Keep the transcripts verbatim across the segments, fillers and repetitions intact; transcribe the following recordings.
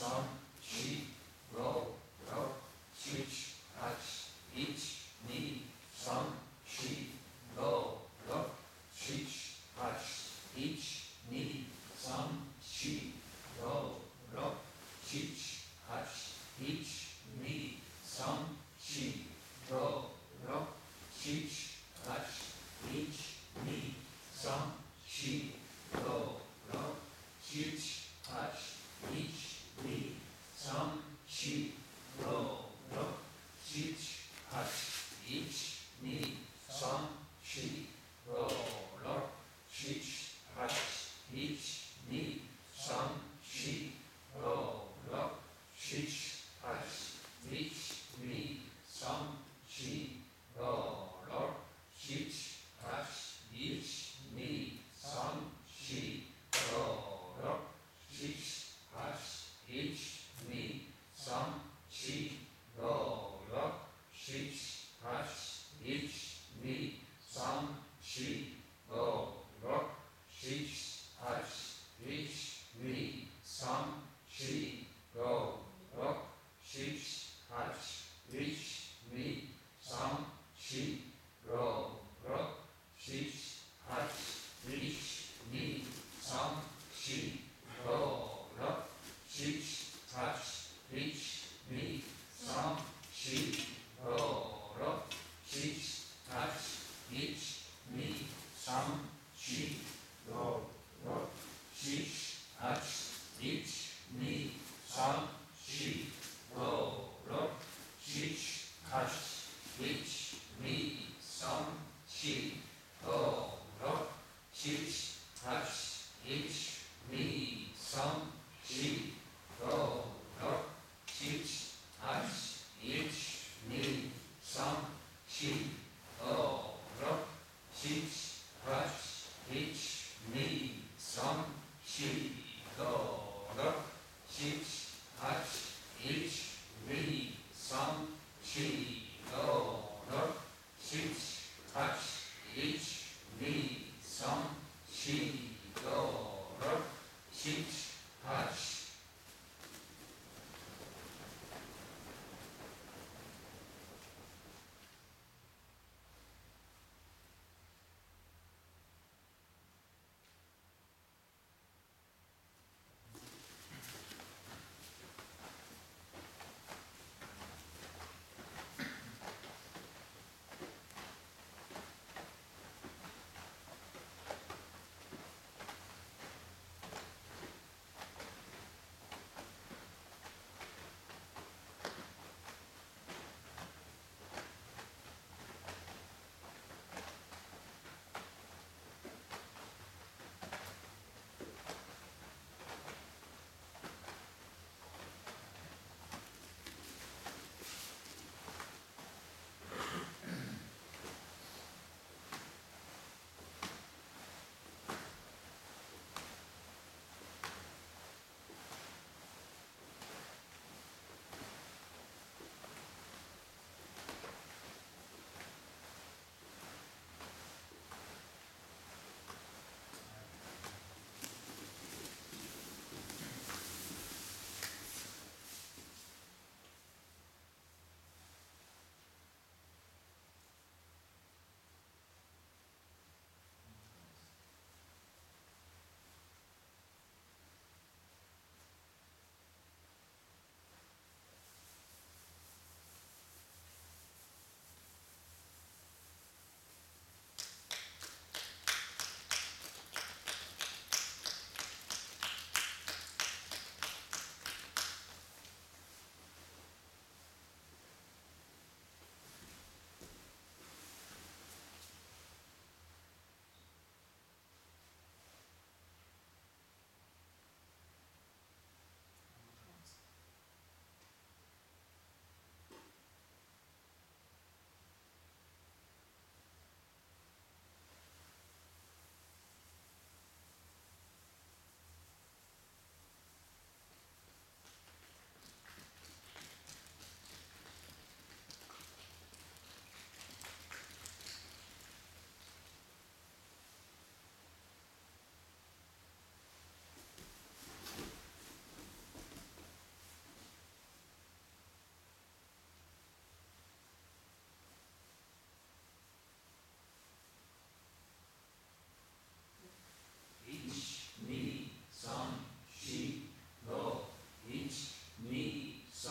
Sam, Shi, Ro, Ro, Shich, Hach, Ich, Ni, Sam, Shi, Ro, Ro, Shich, Hach, Ich, Ni, Sam, Shi, Ro, Ro, Shich, Hach, Ich, Ni, Sam, Shi, Ro, Ro, Shich, Hach, Ich, Ni, Sam, Shi, Ro, Ro, Shich, Hach, Ich, Ni, Sam, Shi, Ro, Ro, Shich, Hach, Ich, Ni, Sam, Shi, Ro, Ro, Shich, Hach, Ich, Ni, Sam, Shi, Ro, Ro, Shich, Hach, Ich, Ni, Sam, Shi, Ro, Ro, Shich, Hach, Ich, Ni, Sam, Shi, Ro, Ro, Shich, Hach, Ich, Ni, Sam, Shi, Ro, Ro, Shich, Hach, Ich, Ni, Sam, Shi, Ro, Ro, Shich, Hach, Ich, Ni, Sam, Shi, Ro, Ro, Shich, Hach, Ich, Ni, Sam, Shi, Ro, Ro, Shich, Hach, Ich, Ni, Sam, Shi, Ro, Ro, Shich, Hach, Ich, Ni, Sam, Shi, Ro, Ro, Shich, Hach, Ich, Ni, Sam, Shi, Ro, Ro, Shich, Hach, Ich, Ni, Sam, Shi, Ro, Ro, Shich, Hach, Ich, Ni, Sam, Shi, Ro, Ro, Shich, Hach, Ich, Ni, Sam, Shi, Ro, Ro, Shich, Hach, Ich,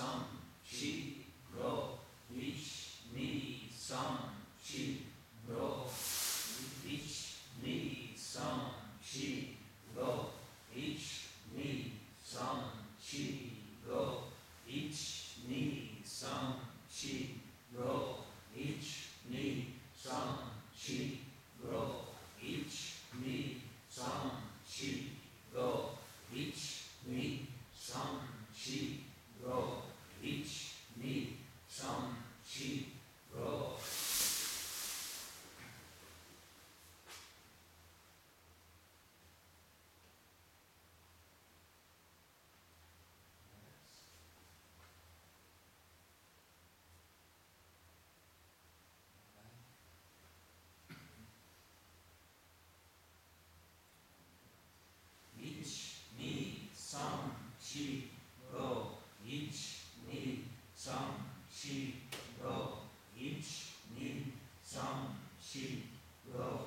some, chi, ro, ich, ni, some, chi, ro, ich, ni, some, chi, ro, ich, ni, some, chi, ro, ich, ni, some, chi, ro, ich, ni, some, chi, ro, ich, ni, some, chi, ro, ich, ni, some, chi, ro, ich, ni, some, chi, ro. Ich, ni, some, chi, ro, ich, ni, some, chi, ro, ich, ni, some, chi, ro.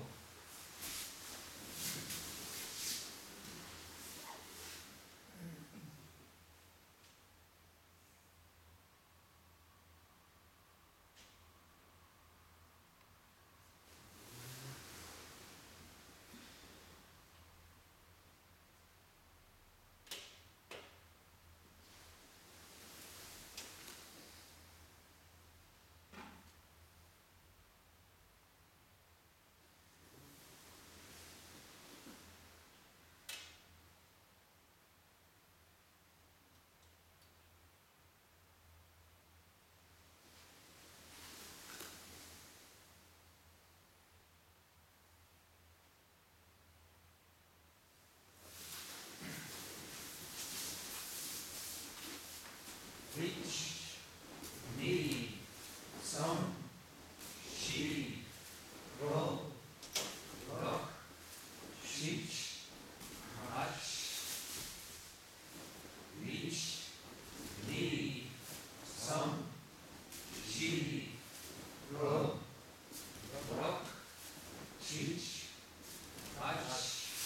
Ich, ni, some, chi, ro, rock, ich, ach, ich, ni, some, chi, ro, rock, ich, ach,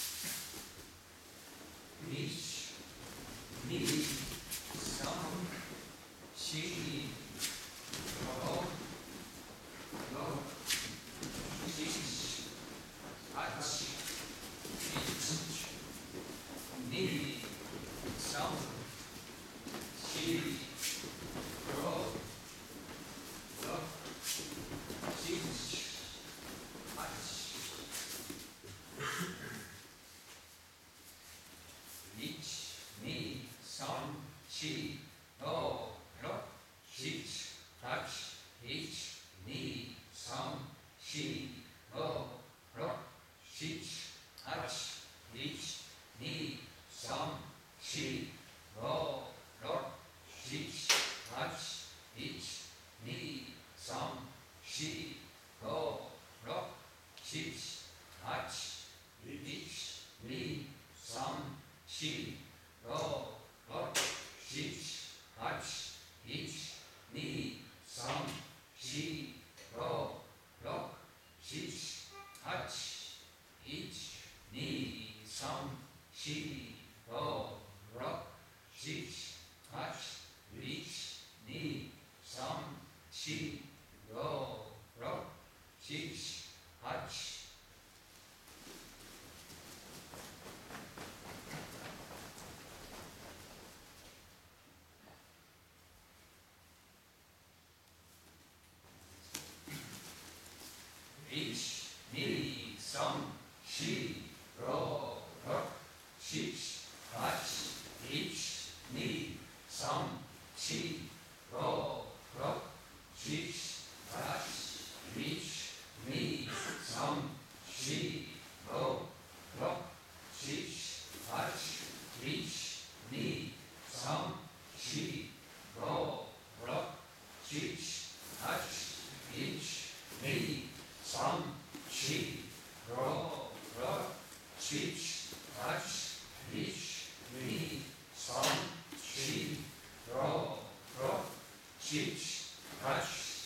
ich, ni, some, chi, ro, rock, ich, ach, ich, ni, some, chi, ro, rock, ich, ach, ich, ni, some, chi, ro, rock, ich, ach, ich, ni, some, chi, ro, rock, ich, ach, ich, ni, some, chi, ro, rock, ich, ach, ich, ni, some, chi, ro, rock, ich, ach, ich, ni, some, chi, ro, rock, ich, ach, ich, ni, some, chi, ro, rock, ich, ach, ich, ni, some, chi, ro, rock, ich, ach, ich, ni, some, chi, ro, rock, ich, ach. Ich, ni, some, chi, ro, rock, ich, ach, ich, ni, some, chi, ro, rock, ich, ach, ich, ni, some, chi, ro, rock, ich, ach, ich, ni, some, chi, ro, rock, ich, ach, ich, ni, some, chi, ro, rock, ich, ach, ich, ni, some, chi, ro, rock, ich, ach,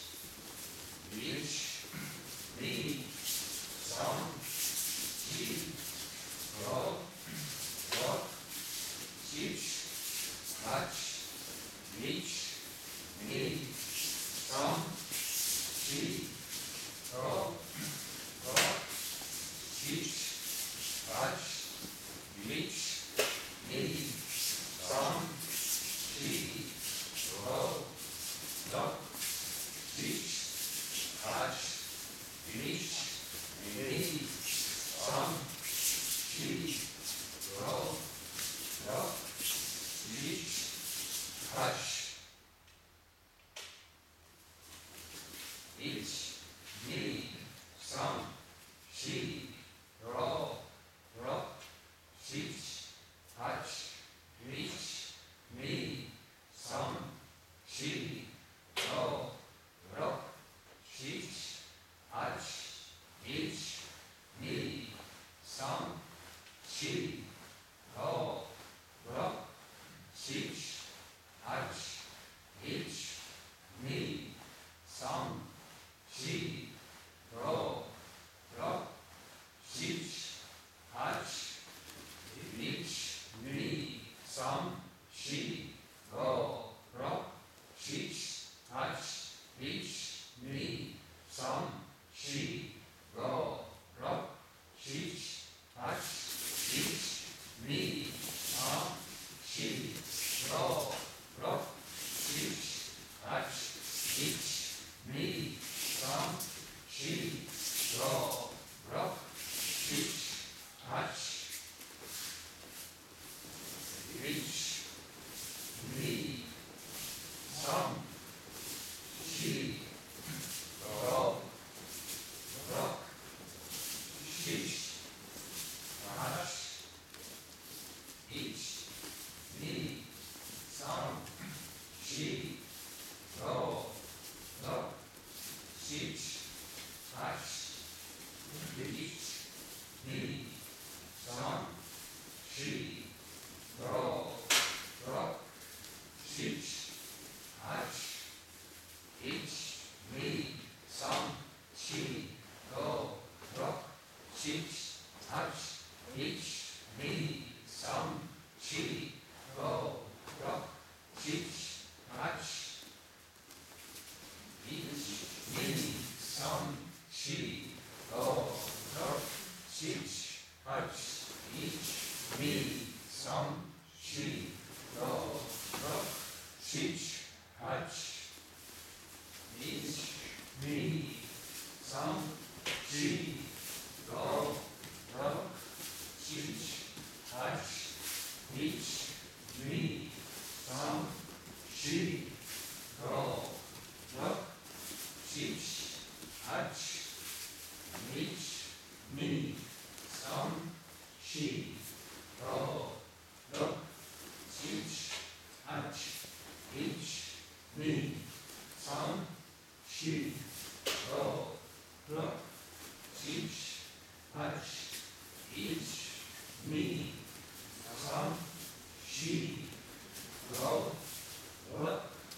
ich, ni, some, chi, ro, rock, ich, ach, ich, ni, som, si, ro, ro, sich, rach, mich, ni, som, si, ro, ro, sich, rach, mich, ni, som, si, ro, ro, sich, rach. Ich, ni, som, si, ro, ro, sich, rach, mich, ni, som, si, ro, ro, sich, rach, ich, ni, som, si, ro, ro, sich, rach, ich, ni, som, si, ro, ro, sich, rach, ich, ni, som, si, ro, ro, sich, rach, ich, ni, som, si, ro, ro, sich, rach, ich, ni, som, si, ro, ro, sich, rach, ich, ni, som, si, ro, ro, sich, rach, ich, ni, som, si, ro, ro, sich, rach, ich, ni, som, si, ro, ro, sich, rach, ich, ni, som, si, ro, ro, sich, rach, ich, ni, som, si, ro, ro, sich, rach, ich, ni, som, si, ro, ro, sich, rach, ich, ni, som, si, ro, ro, sich, rach, ich, ni, som, si, ro, ro, sich, rach, ich, ni, som, si, ro, ro, sich, rach, ich, ni, som, si, ro, ro, sich, rach, ich, ni, som, si, ro, ro, sich, rach, ich, ni, som, si, ro, ro, sich, rach, ich, ni, som, si, ro, ro,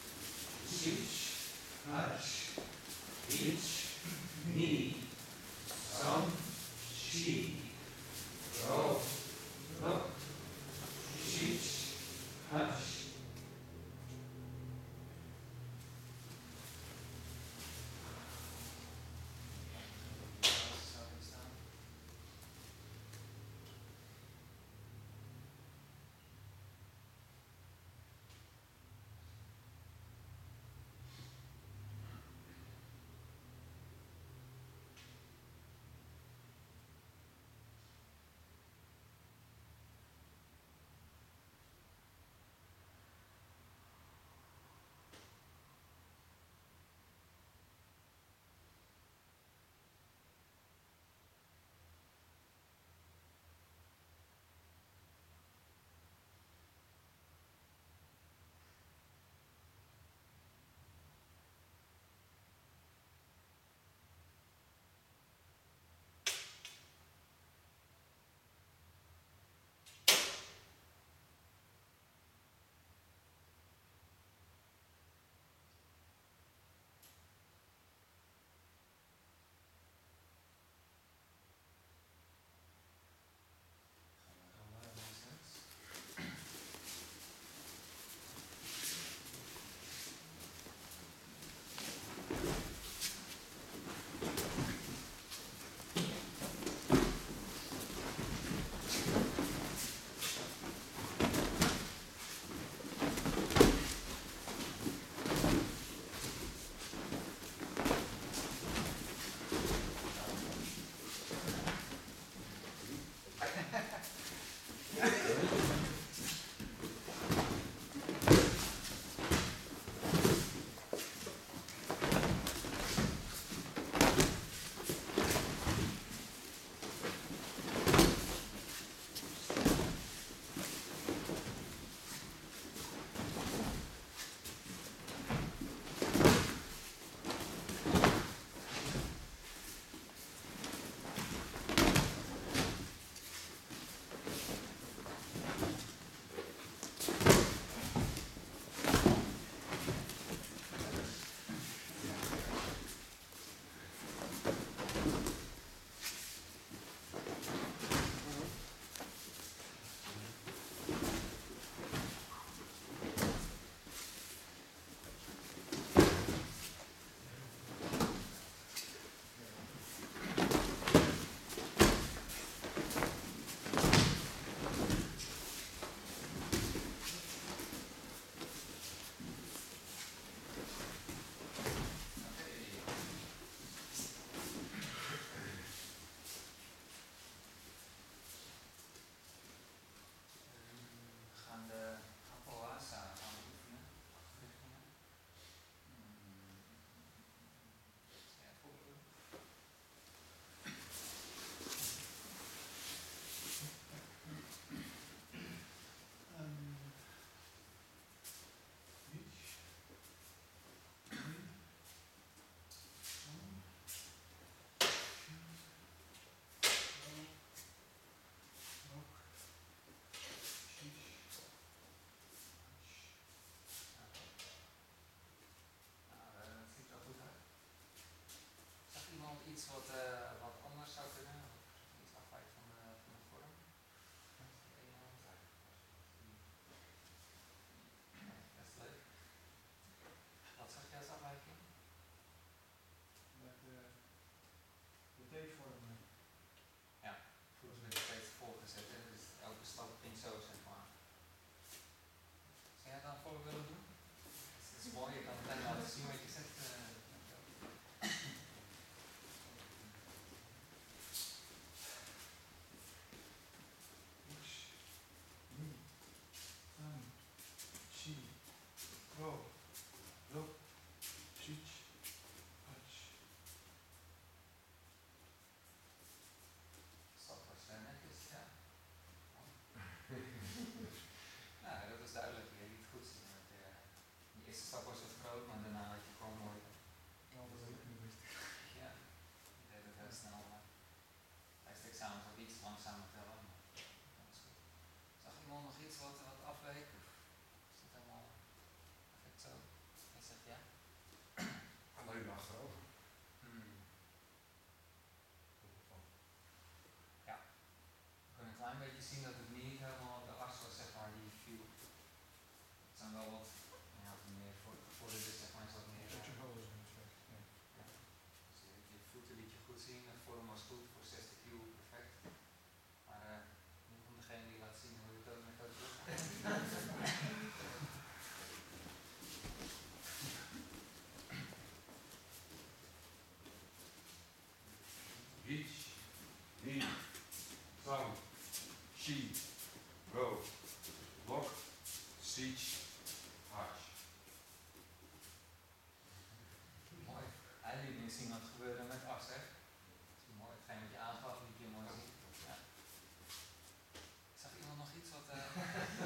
zien wat gebeurde met as, hè? Dat is mooi, hetgeen wat je aangaf, liet je mooi zien. Ja. Zag iemand nog iets wat... Uh...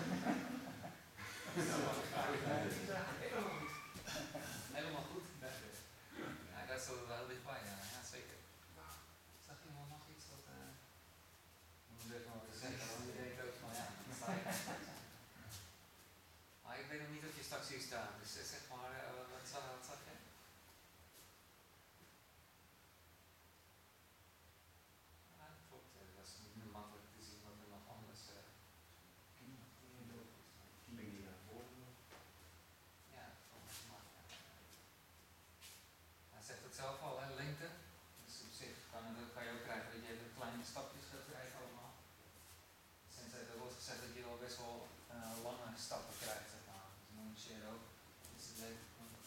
Helemaal goed. Ja, dat is wel heel dichtbij, ja, ja zeker. Zag iemand nog iets wat... Uh... Ik moet even wat zeggen, want je denkt ook van ja, dat sta ik. Maar ik weet nog niet of je straks hier staat, dus zeg maar, uh, wat, zag, wat zag je? Ja, dat klopt, uh, dat is niet makkelijk te zien wat er nog anders... Uh... Denk je daarvoor? Ja, volgens mij. Hij zegt het zelf al, hè, lengte. Dus op zich kan, kan je ook krijgen dat je hele kleine stapjes gaat krijgen allemaal. Sinds heeft ook wordt gezegd dat je al best wel uh, lange stappen krijgt, zeg maar. Dus noem je zeer ook. Dus het leven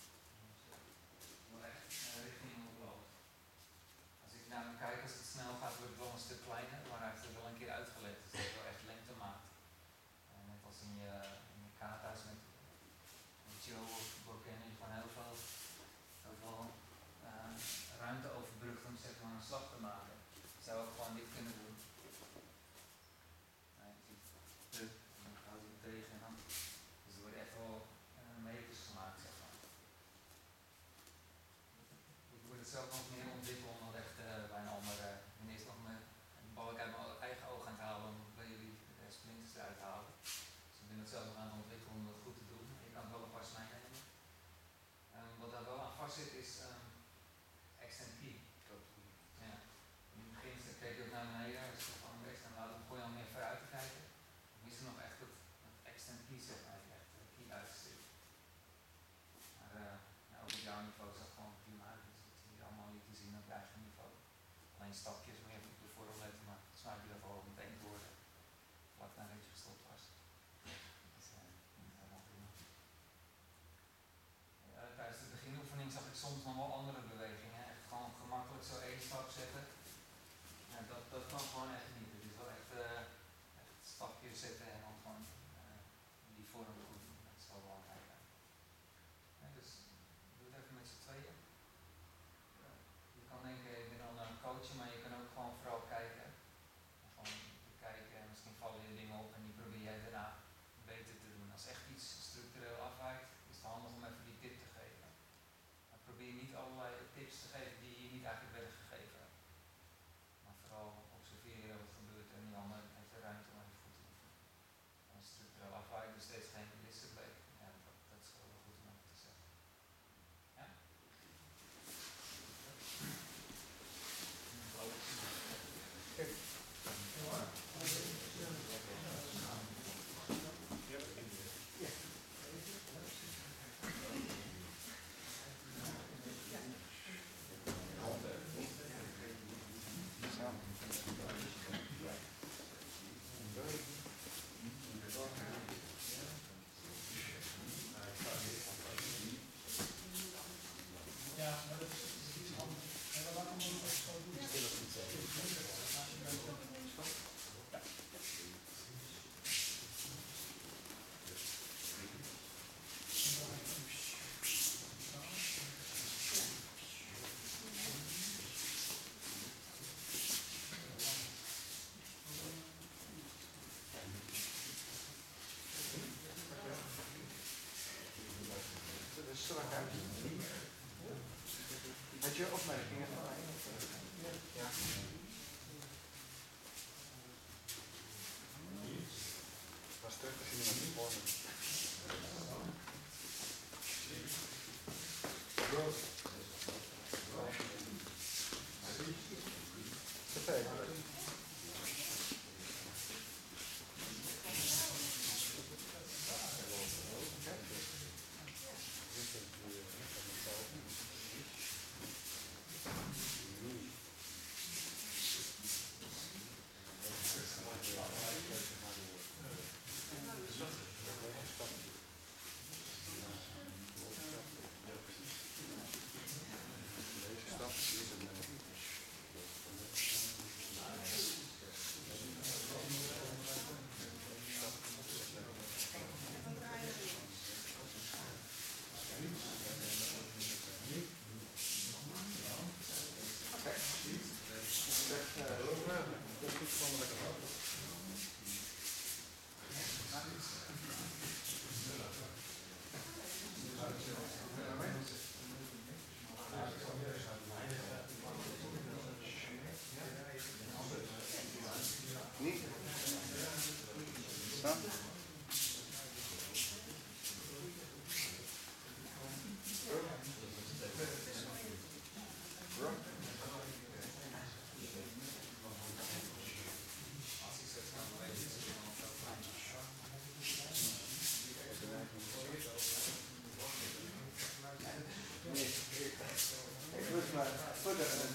wel echt uh, richting oploopt. Als ik naar hem kijk, als het snel gaat, wordt het wel een stuk kleiner, maar hij heeft het wel een keer uitgelegd. Dus dat het wel echt lengte maakt. Uh, net als in je, in je kata's met, met Joe of Boken, je gewoon heel veel, heel veel uh, ruimte overbrugt om zeg maar een slag te maken. Je zou ook gewoon dit kunnen doen. Nee, je ziet het, en dan houdt hij het tegen en dan. Dus er worden echt wel uh, meters gemaakt, zeg maar. Ik moet het zelf nog meer ontwikkelen om dat echt uh, bij een andere. Ik ben eerst nog mijn balk uit mijn eigen oog aan het halen om bij jullie de splinters eruit te halen. Dus ik ben het zelf nog aan het ontwikkelen om dat goed te doen. Je kan het wel alvast meenemen. Um, wat daar wel aan vast zit is um, extend key. Ja. In het begin keek je ook naar beneden, als je van rechts en later begon je al meer vooruit te kijken. Dan is er nog echt dat, dat extend key, zeg maar, echt de key uitstikt. Maar uh, ja, ook op jouw niveau is dat gewoon prima uit. Dus dat hier allemaal niet te zien op je eigen niveau. Alleen stapjes meer op de vorm letten, maar het smaakt je daarvoor ook meteen door. Vlak nadat je gestopt was. Dus uh, helemaal prima. Ja, tijdens de beginoefening zag ik soms nog wel andere bewegingen. Echt gewoon gemakkelijk zo één stap zetten. Ja, dat, dat kan gewoon echt niet. Het is wel echt, uh, echt stapjes zetten en dan gewoon uh, die vorm goed doen. Dat is wel belangrijk. Ja, dus doe het even met z'n tweeën. Uh, je kan denken, ik ben dan een coach, maar je kan ook gewoon vooral kijken. Gewoon kijken en misschien vallen je dingen op en die probeer jij daarna beter te doen. Als echt iets structureel afwijkt, is het handig om even die tip te geven. Maar probeer niet allerlei tips te geven die je niet eigenlijk werden gegeven. Maar vooral observeren wat gebeurt er en die ander heeft de ruimte om even goed te doen. En structureel afwijken, dus steeds geen listen bleek. Ja, dat, dat is wel goed om even te zeggen. Ja? Kijk. Ja, maar dat is iets anders. En dan laten we het ook zo doen. Ja. Dat is strak uit. Had je opmerkingen? Ja. Was terug te zien met de vormen.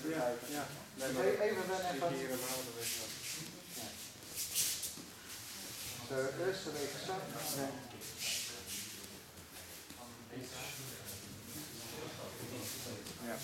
even Ja, kijken. ja. Nee, Dus maar e- even dan die even. dieren houden, weet je wat. De eerste week zak. Nee. Ja.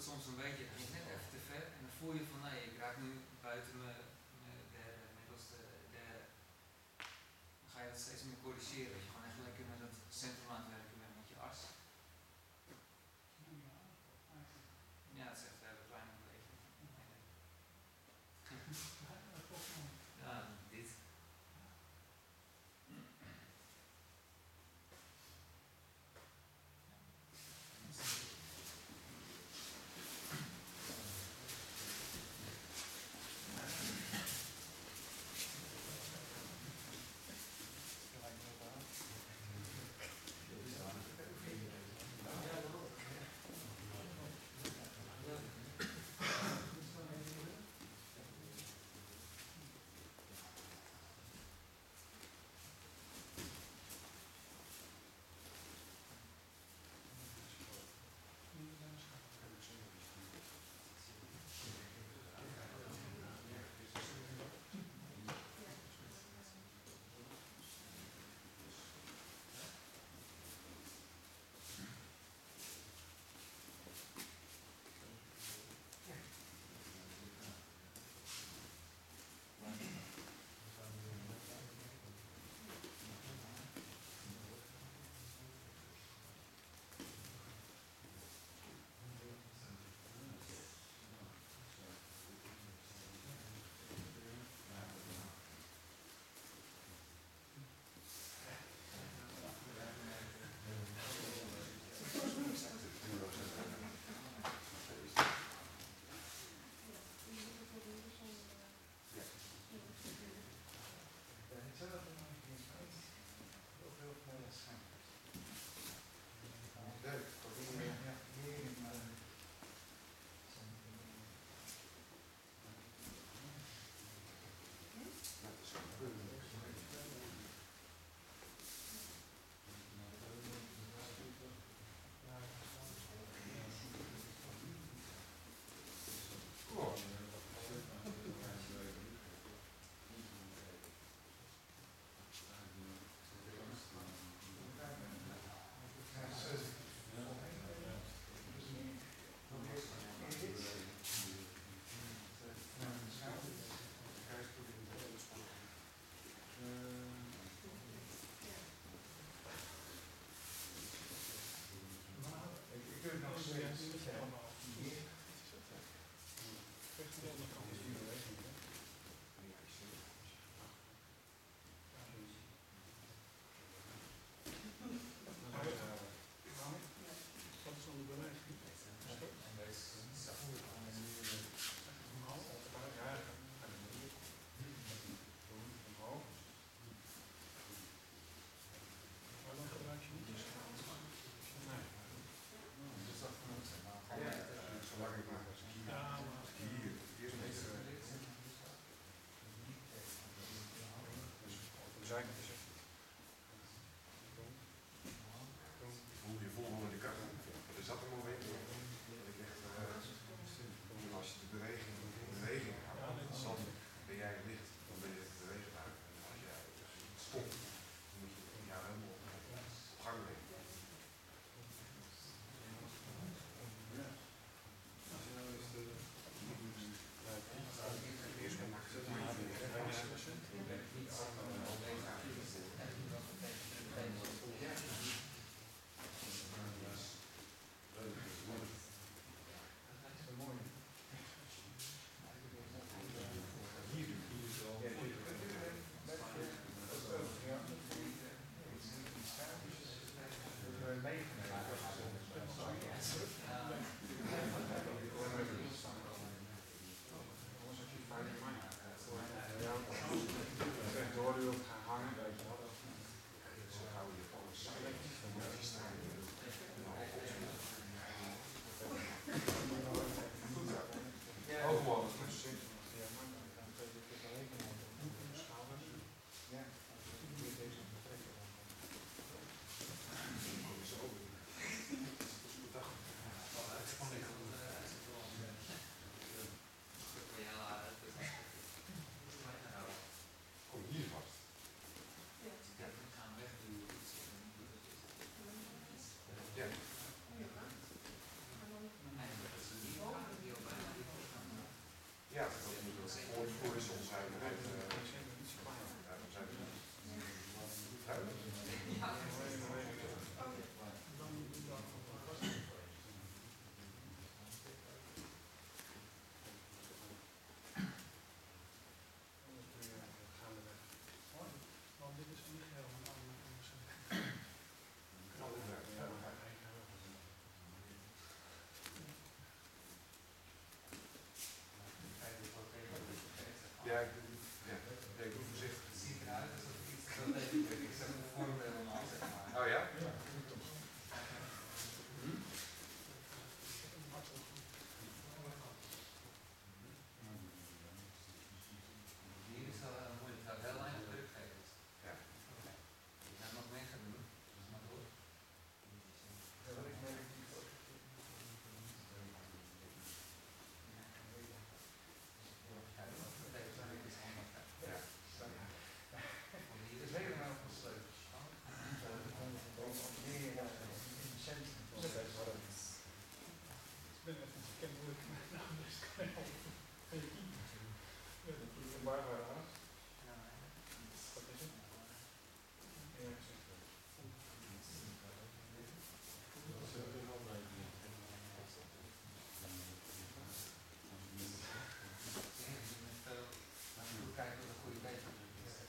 het soms een beetje, dan ging het net even te ver en dan voel je van nee, ik raak nu buiten mijn, mijn derde, middelste derde. Dan ga je dat steeds meer corrigeren, dat je gewoon echt lekker met het centrum aan het werken bent met je as. Ja, het is echt een hele kleine beweging. Ja, dit. Voel je vol onder de kar. Er zat een moment dat ik echt, uh, als je de beweging in beweging houdt, dan ben jij licht, dan ben je het bewegen uit. En als jij stopt, dan moet je jou helemaal op gang brengen. Eerst maak je het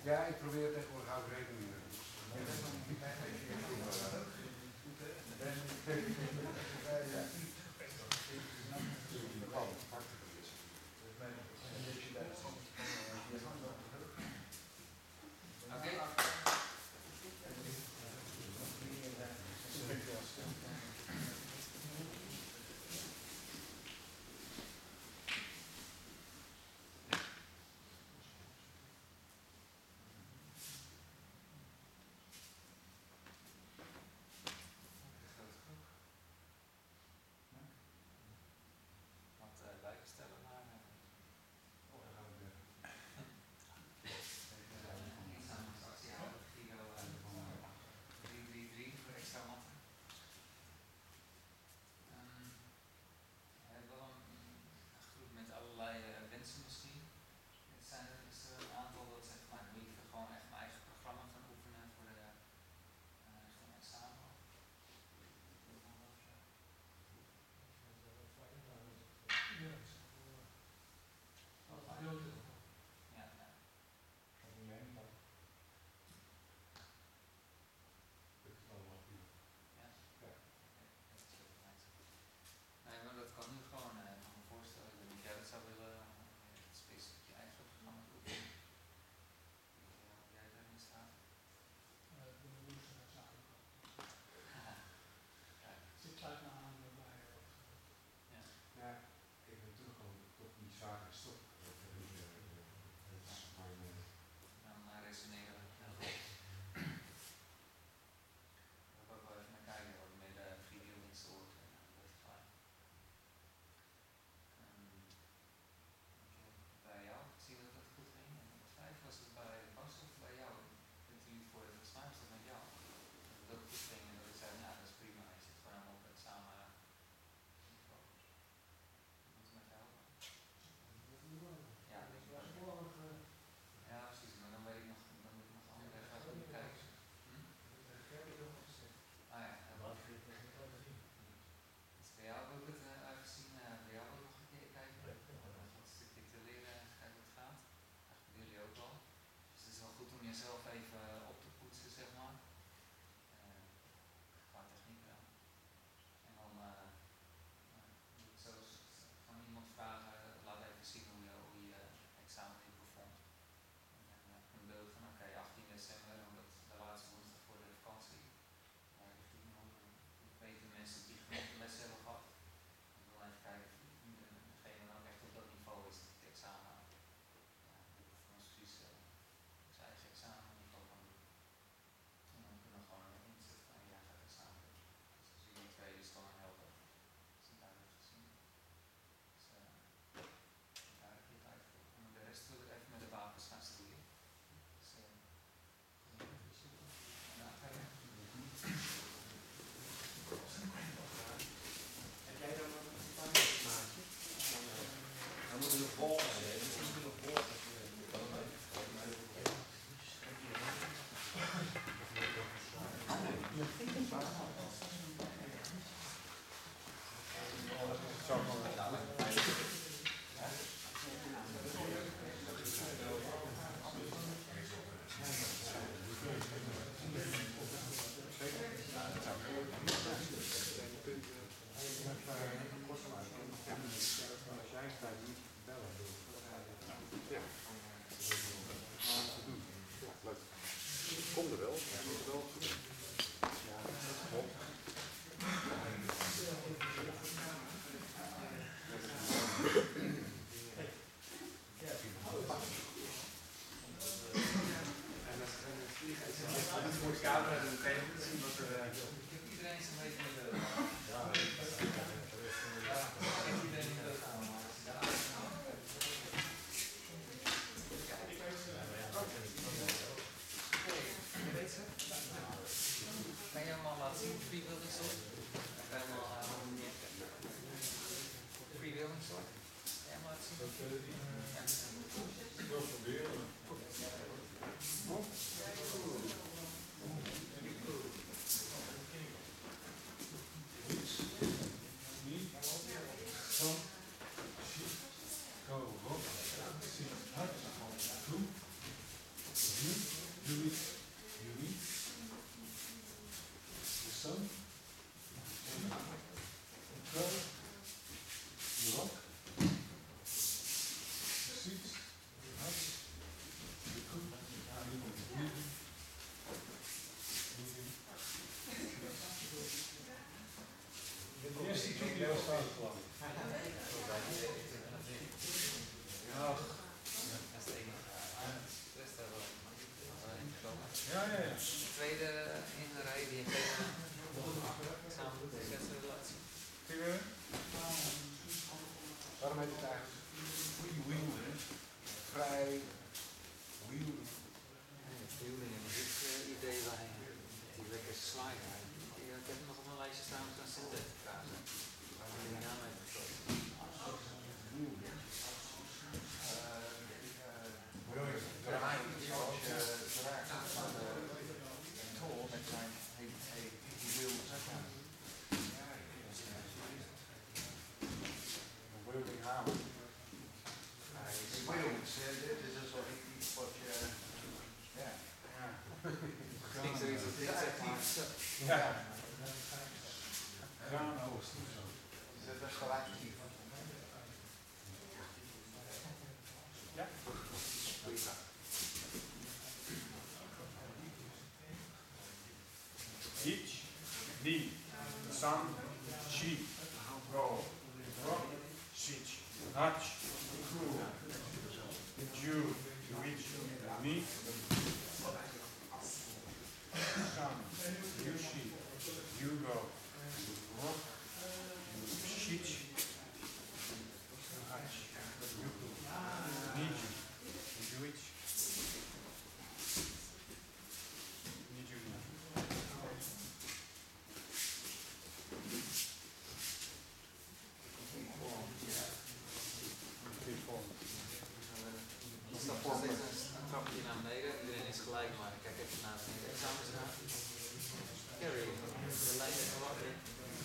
Ja, ik probeer tegenwoordig ook rekening te doen. Oké. Wat uh, bijstellen maar. Uh, Examenactie houden, Gigo drie drie drie voor extra matten. Um, we hebben wel een, een groep met allerlei uh, wensen misschien. Het zijn er is er een aantal dat zegt, maar ik wil liever gewoon echt mijn eigen programma gaan oefenen voor de uh, richting examen. Ja, ja. Nee, maar dat kan nu gewoon. Uh, ik kan me voorstellen dat ik jij dat zou willen. Uh, specifiek je eigen programma doen. Weet je hoe jij daarin staat? Zit sluit me aan bij. Ja. Ja, ik heb toen gewoon toch niet vaker stop. Dat is mijn. Dan uh, resoneren we. Ja. We hebben ook wel even naar kijken wat met de freewheeling soort en uh, butterfly. Um, okay. Bij jou, zie je dat het goed ging? En nummer vijf was het bij Bas of bij jou? Dat jullie voor volgens mij was dat met jou. Dat het ook goed ging en dat ik zei, nou dat is prima, je zit gewoon helemaal op het samen. Wat met jou? Ja, denk ik wel. Ja, precies, maar dan weet ik nog, dan moet ik nog andere even uit moeten kijken. Hm? Ah ja, dat was het. Dus bij jou heb ik het uh, uitgezien, uh, bij jou ook nog een keer kijken. Nog wat stukje te leren, kijken hoe het gaat. Eigenlijk bij jullie ook wel. Dus het is wel goed om jezelf even op te poetsen, zeg maar. Uh, qua techniek wel. En dan uh, uh, moet ik zo van iemand vragen, laat even zien hoe je, hoe je examen nu performt. En dan heb ik een beeld van oké, okay, achttien december, omdat de laatste woensdag voor de vakantie. Uh, richting hoe weten mensen die genoeg les hebben gehad. Ik wil even kijken of degene dan ook echt op dat niveau is dat het examen, ja, de performance precies uh, zijn eigen examen niveau kan doen. En dan kunnen we gewoon inzetten van ja, gaat examen doen. Dus als jullie twee is gewoon helpen. Dat is duidelijk gezien. Dus uh, daar heb je tijd voor. En de rest wil ik even met de wapens gaan stoeien. Dus uh, ja, verder. Heb jij dan nog een paginaatje? Dan moeten we volgen. Dan moeten we volgen. Kom er wel, dat is wel goed. Voor de camera doen, kan je goed zien wat er. Ik heb iedereen zijn beetje in de. Ja, ik heb iedereen in de. Kan je hem al laten zien, freewheeling soort? Kan je hem al uh, freewheeling soort? Kan je hem laten zien? Ja. Yui, Yui, the sun, the curve, the rock, the seats, the hut, the cook, the medium, medium. De eerste keer die was fout geloof ik. Ach. Dat is het enige. De rest hebben we alleen gekomen. Ja, ja, ja. De tweede in de rij die heeft helemaal samen de beste relatie. Zie je? Waarom heet het eigenlijk Wheel, hè? vrij Wheel. Huurlingen, maar dit uh, idee waar hij die lekker slide uit. Ik heb nog op mijn lijstje staan met een synthetica. Waar hij die naam heeft gekozen. Draai zoals je draait aan de tol met zijn hij hij die wil zeggen. wielding hamer. Hij speelt, dit is een soort iets wat je ja. Klinkt zoiets als dit, zeg maar. Ja. Graanoost of zo. Dat is gelijk actief. Ja. Goeie vraag. Ich, die, sun, she, go, rock, switch, hatch, cool, you, which, me, sun, you, she, you go, rock, switch, hatch, you, need you, you, which, need you, Je stapt nog steeds een, een trapje naar beneden. Iedereen is gelijk, maar ik kijk even naar beneden. Examensraad. Carrie, de lijn is wel in.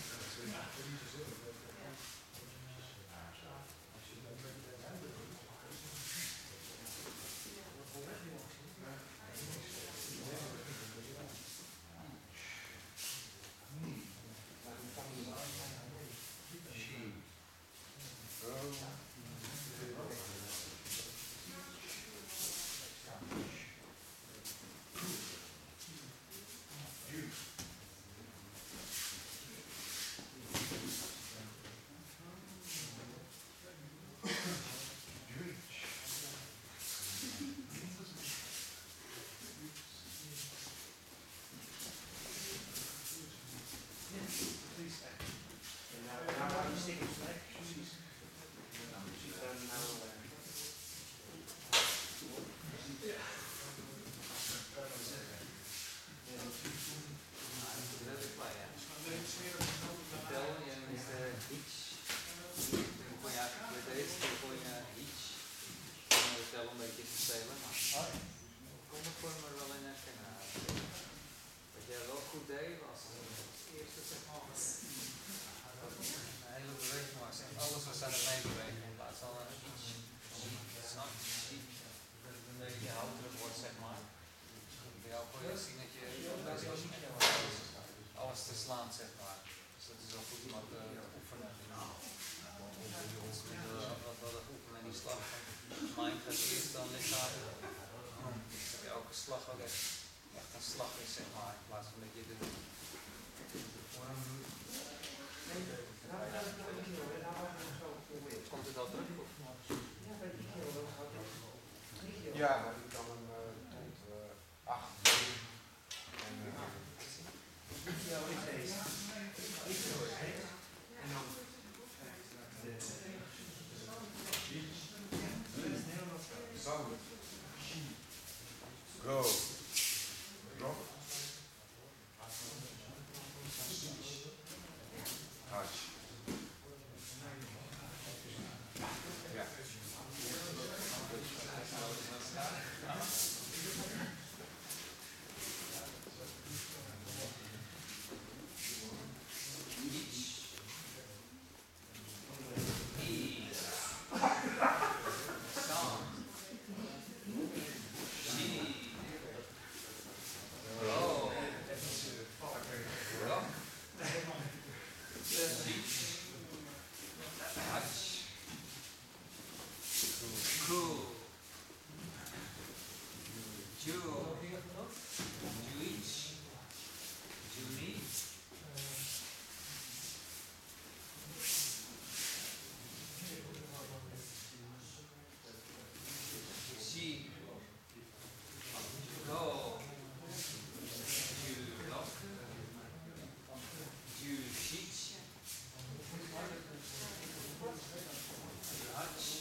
Alles was aan het meebewegen in plaats van een iets, een beetje houterig wordt, zeg maar. Bij jou kon je zien dat je alles te slaan, zeg maar. Dus dat is wel goed om ook te oefenen. Wat we hadden geoefend met die slag. Mind gaat eerst dan lichaam. Dat je elke slag ook echt, echt een slag is, zeg maar. In plaats van dat je de vorm doet. Komt het al terug? Ja, maar die kan hem uh, tot uh, acht. En, uh, Sun, go, rock, hatch. Ja. Juiz. Juni. She. Go. Julok. Jusic. Hutch.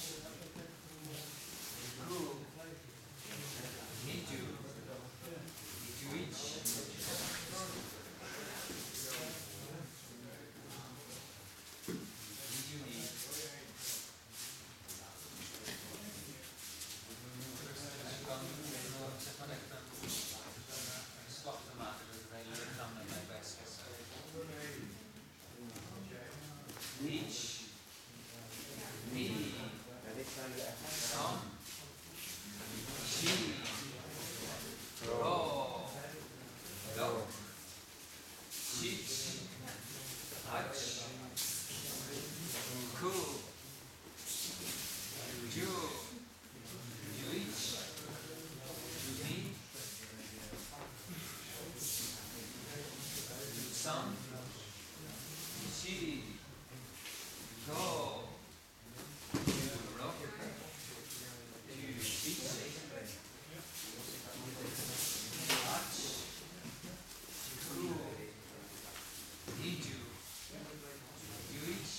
Gru. Niju. Nijuich. Nijuni. Je kan zeg maar echt een, een slag te maken door het hele lichaam ermee bezig is. Each. Me. En dit zijn de echt. Sam. She. Go. Go. Sheets. Hutch. Cool. Ju. Juich. Juni. Sam. She. Go. Rock. Ju. Sheets. Hutch. Cool. Niju. Juich.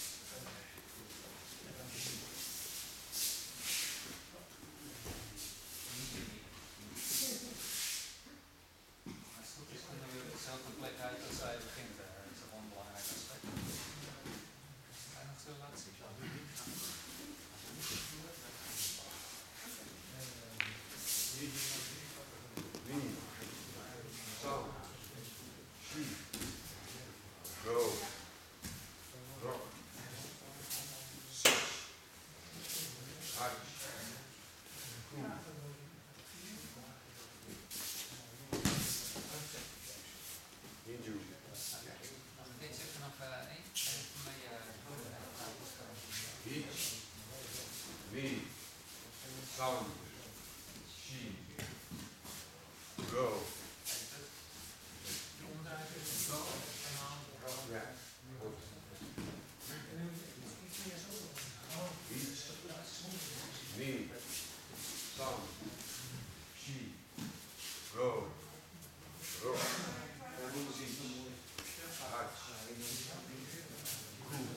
Als het goed is, kunnen we op dezelfde plek uit als zij begint. Dat is gewoon een belangrijk aspect. Ga je nog zo laten zien? Wie, Sam, She, Go, Rock, Six, Hutch, Cool, Ninju. Mag ik dit zeggen nog uh, één? Even van mij uh, Each, me, Sam, She, Go. omdraaien. Go. En dan. Ja, goed. Each, me, Sam, She, Go, Rock, Six, Hutch, Cool,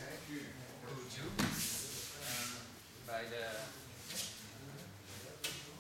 Uju. En bij de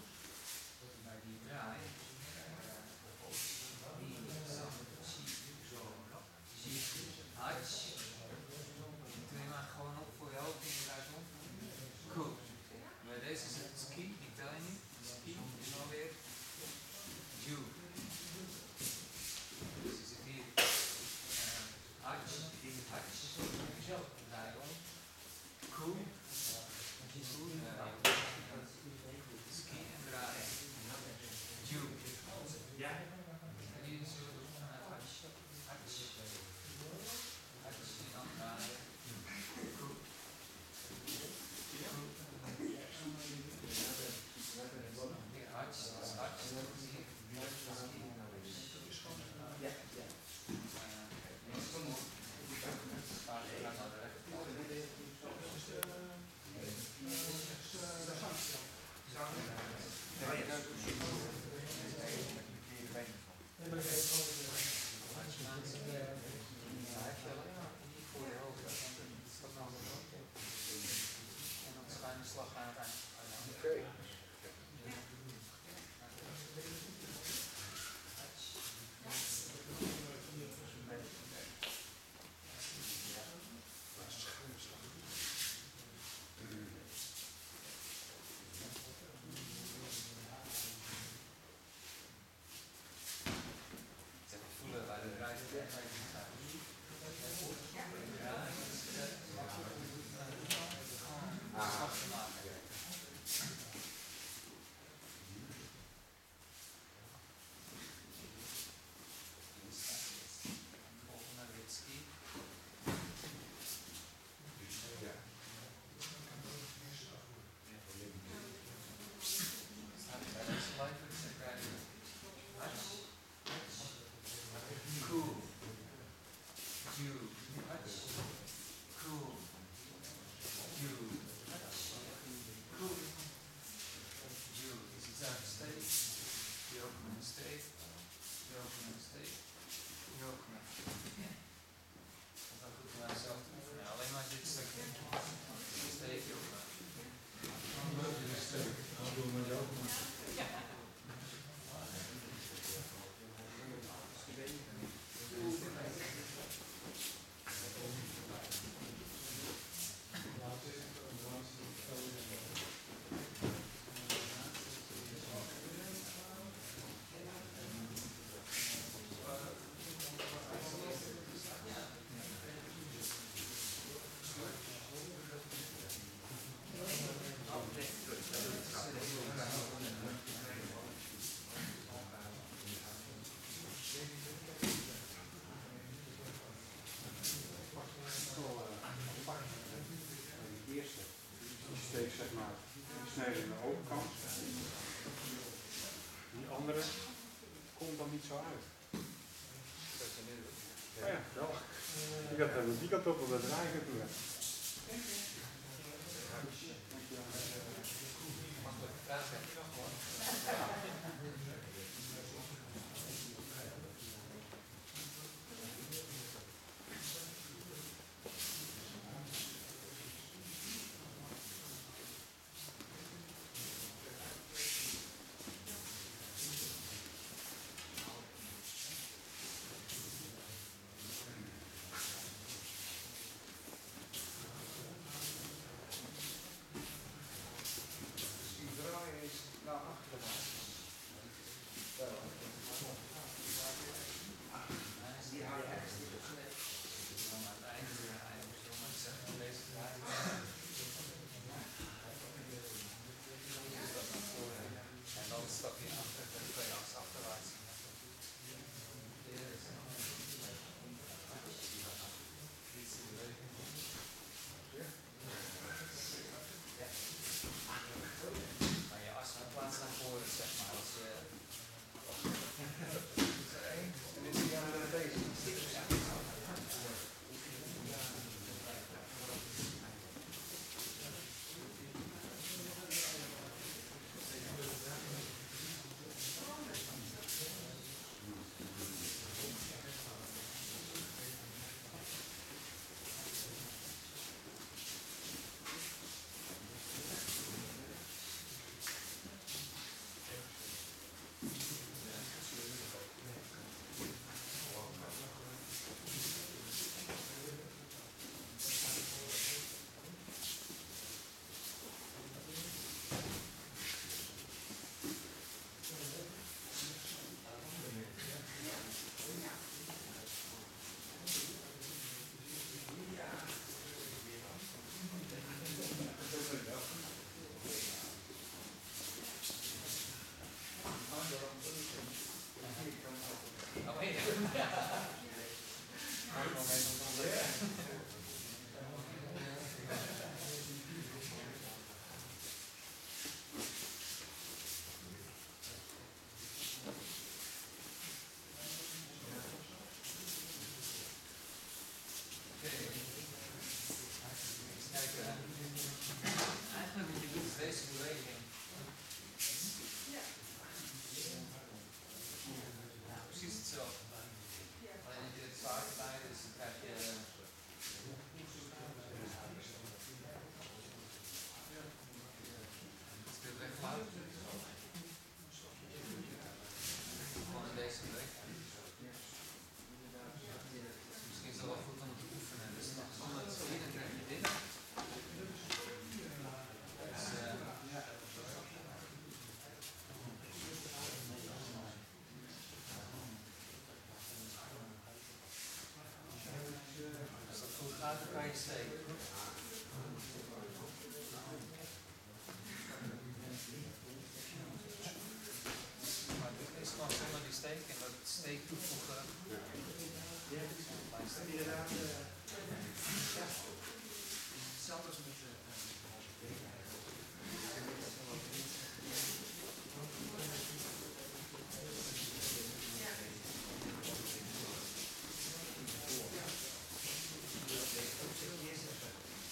Steek zeg maar snijden aan de overkant. Die andere komt dan niet zo uit. Oh ja, wel. Ik had hem die kant op en dat draai ik het weg. Steek toevoegen. Inderdaad, ja. Hetzelfde als met de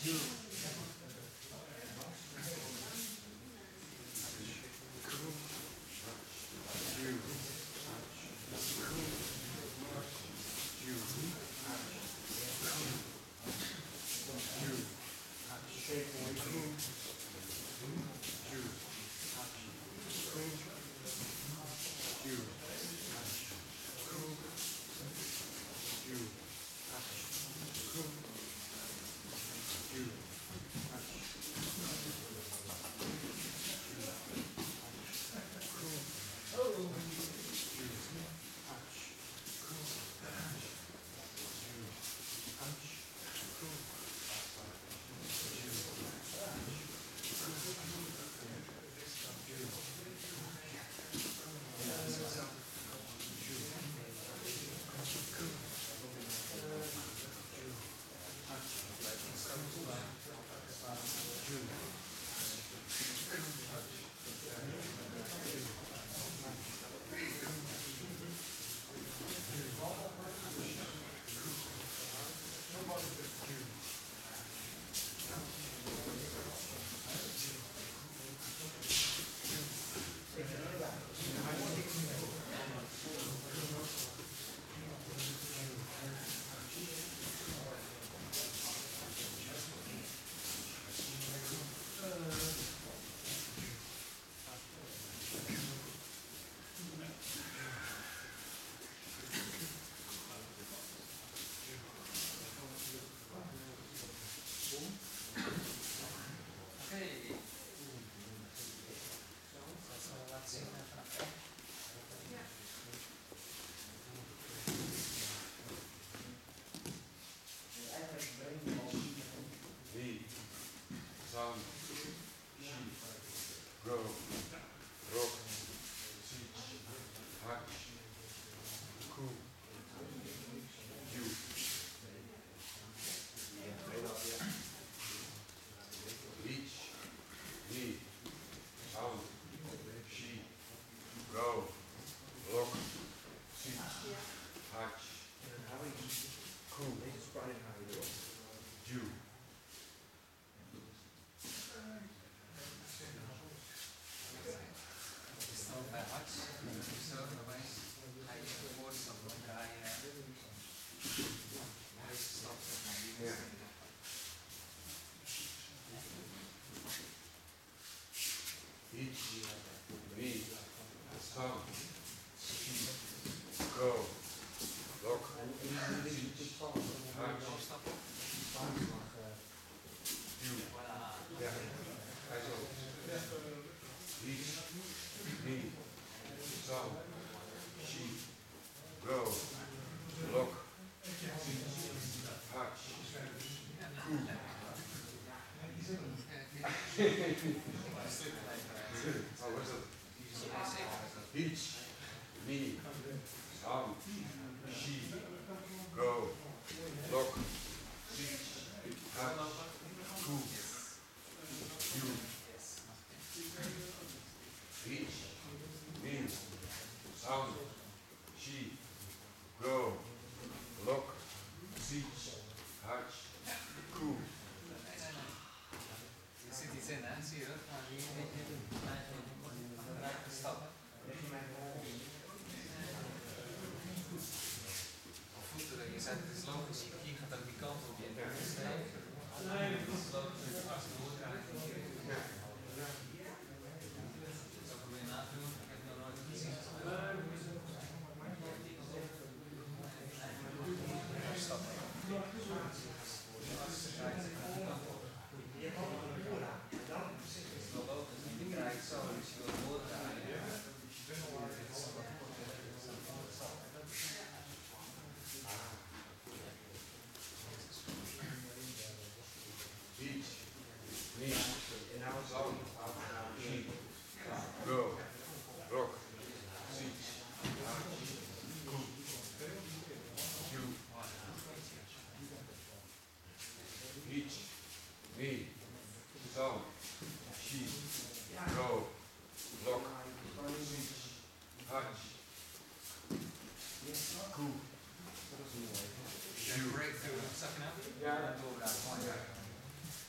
Breakthrough, sucking up? Ja, Doorgaan, mooi.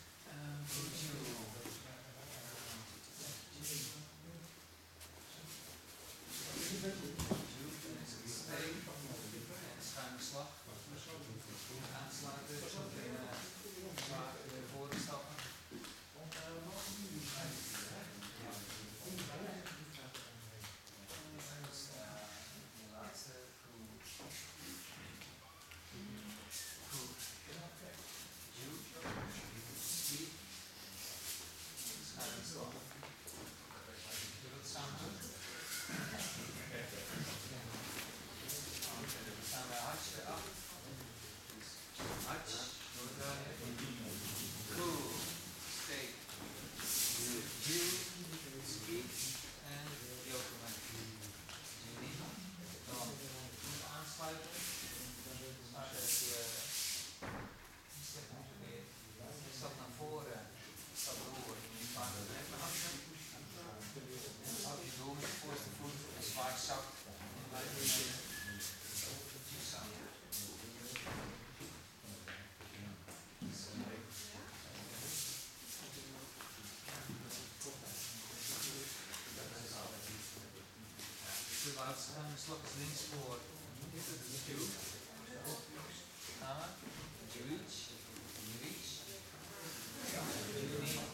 volgende slag is links voor Ju. Gaan we. Juic. Juic. Juni.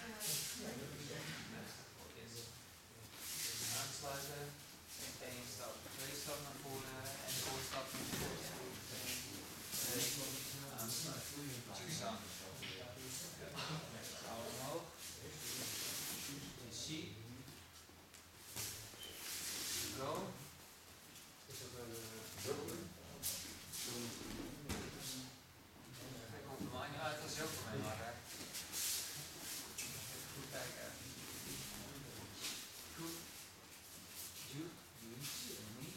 Aansluiten. Eén stap, twee stap naar voren en doorstap naar voren. Twee, aansluiten. Jusan. Hou omhoog. Shi. Go. Is dat een dubbele? Hij komt er maar niet uit als je ook voor mij maar hè. Even goed kijken. Goed. Ju. Ju. Ni.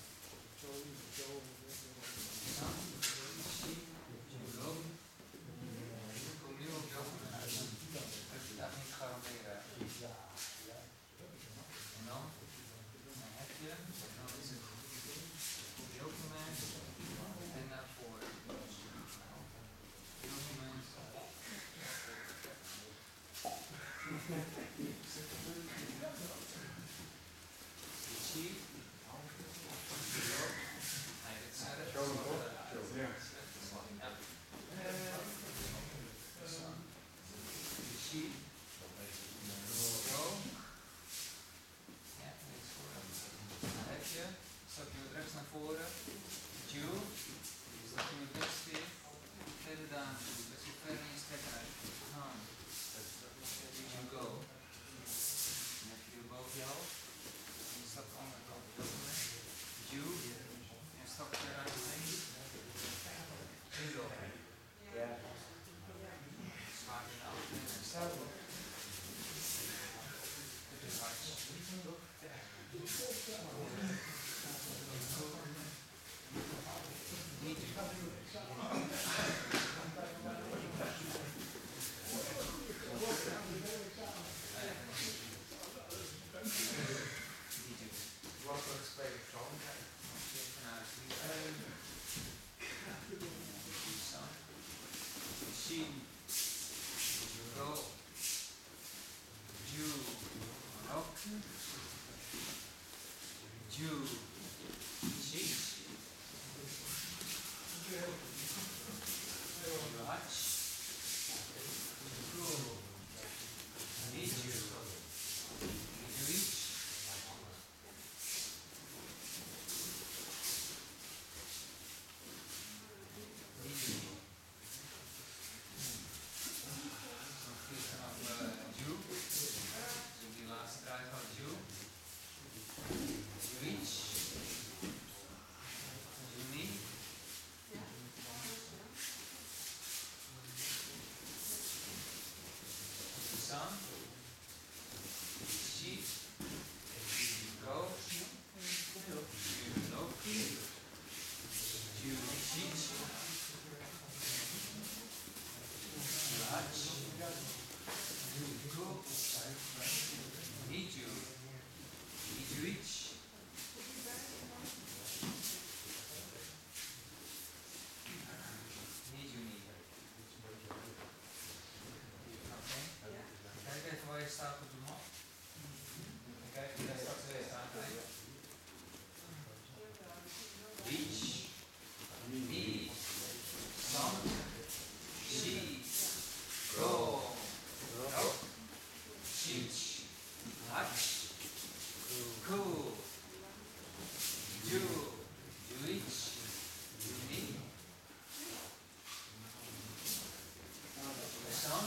San. Shi. Julo. Kom nu op jouw moment uit. Dat je dat niet garanderen. En dan, dan heb je, dan is het op jouw moment en naar voren. Jouw moment. Chi. Nee, dit zijn het. Show hem op. Ja. Ja. Chi. Go. Ja, links voor. Dan heb je, stap je met rechts naar voren. Ju. Stap je met rechts weer. Verder down. Dus je verder in je strek uit. Han. You go. Dan heb je boven je hoofd. En je stapt de andere kant op. Ju. En stap weer uit de heen. Judo. Zwaar in de achter en stap. Dit is hard. Niet Wat voor een speler zo? Shi. Go. Ju. Rock. Ju. Shi. Hutch. Cool. Need you. Reach. Need you. Nog vier vanaf uh, Ju. Dus die laatste draai van Ju. Reach. Juni. San. Shi. Go. Juloki. Julichich. Hutch. Jugo. Niju. Nijuich. Nijuni. Oké. Kijk even waar je staat op de mat. Kijk, daar straks weer staat. Reach. Ni. San. Shi. Go. Rock. Shich. Hutch. Cool. Ju. Juich. Juni. San.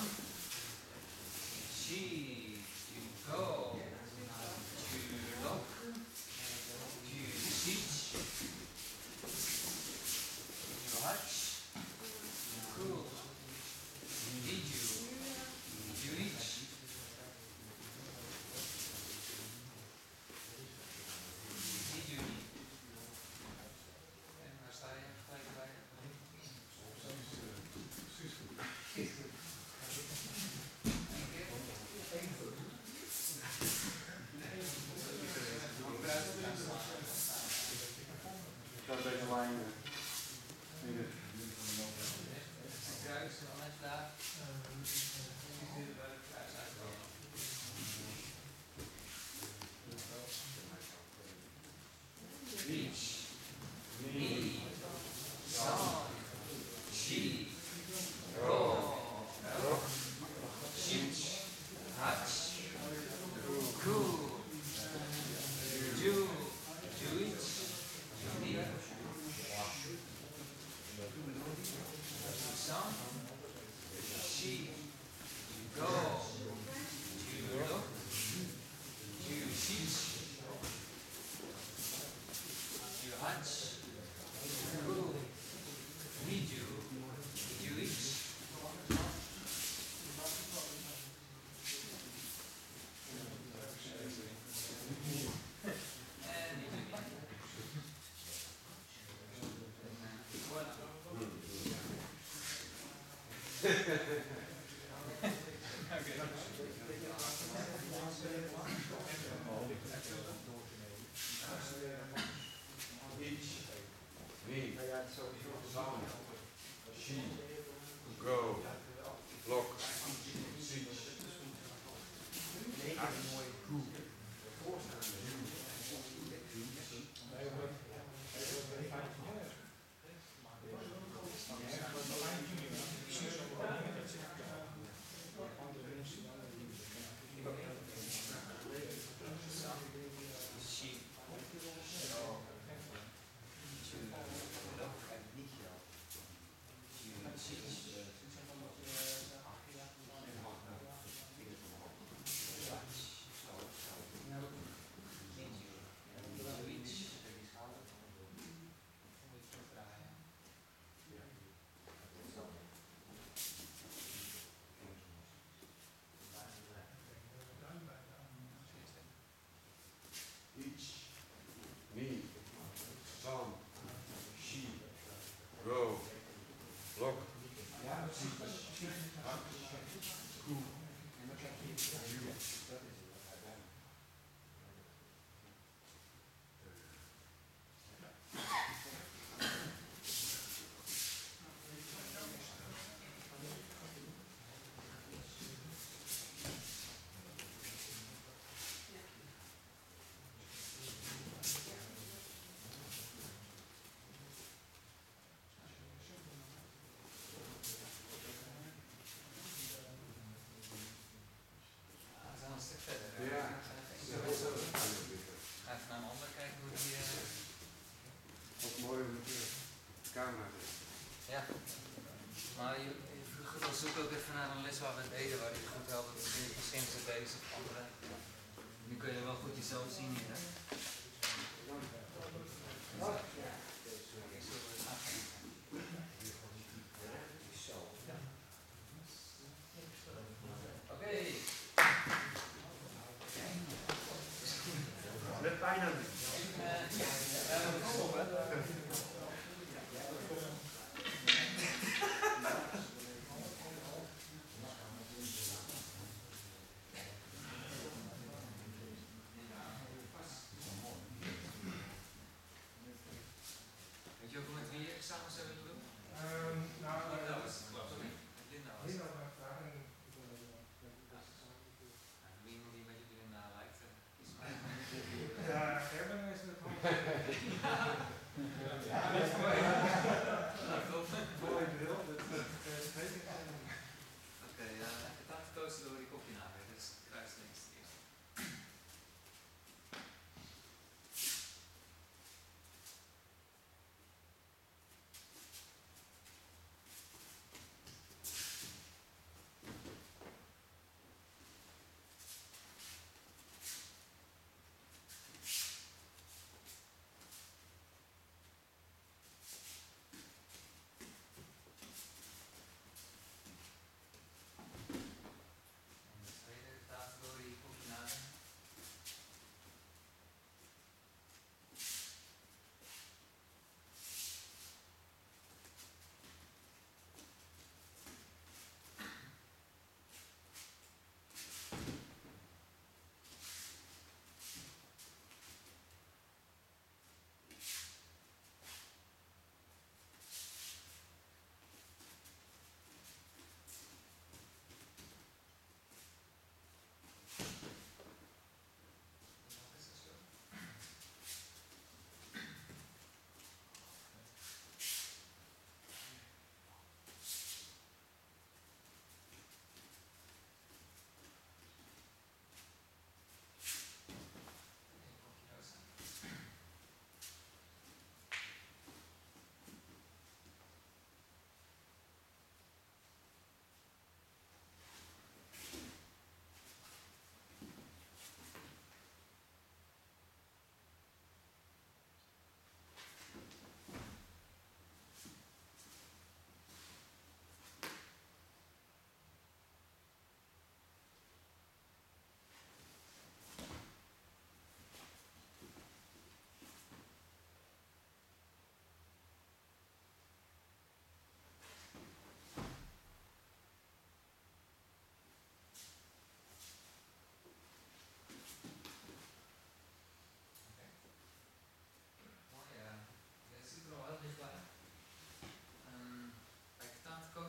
Shi. Go. Julok. Juchich. Juhach. Cool. Niju. Juich. Nijuni. En waar sta je? Gelijk bij. Eén keer. Dat is deze lijn. Kruis, dan net daar. Precies bij de kruis uitkomen. Each, me, some, she, go, lock, teach, act, who, me, some, she, go, lock, teach, act, who, you. We zijn een stuk verder. hè? Ja, Even naar een ander kijken hoe die... eh, wat mooi met de camera. Ja. Maar je, je zoekt ook even naar een les waar we het deden, waar je goed helpt. Dat is verschillende bezig of andere. Nu kun je wel goed jezelf zien hier. Hè? Oké. Met pijn aan. Ja, we moeten stoppen.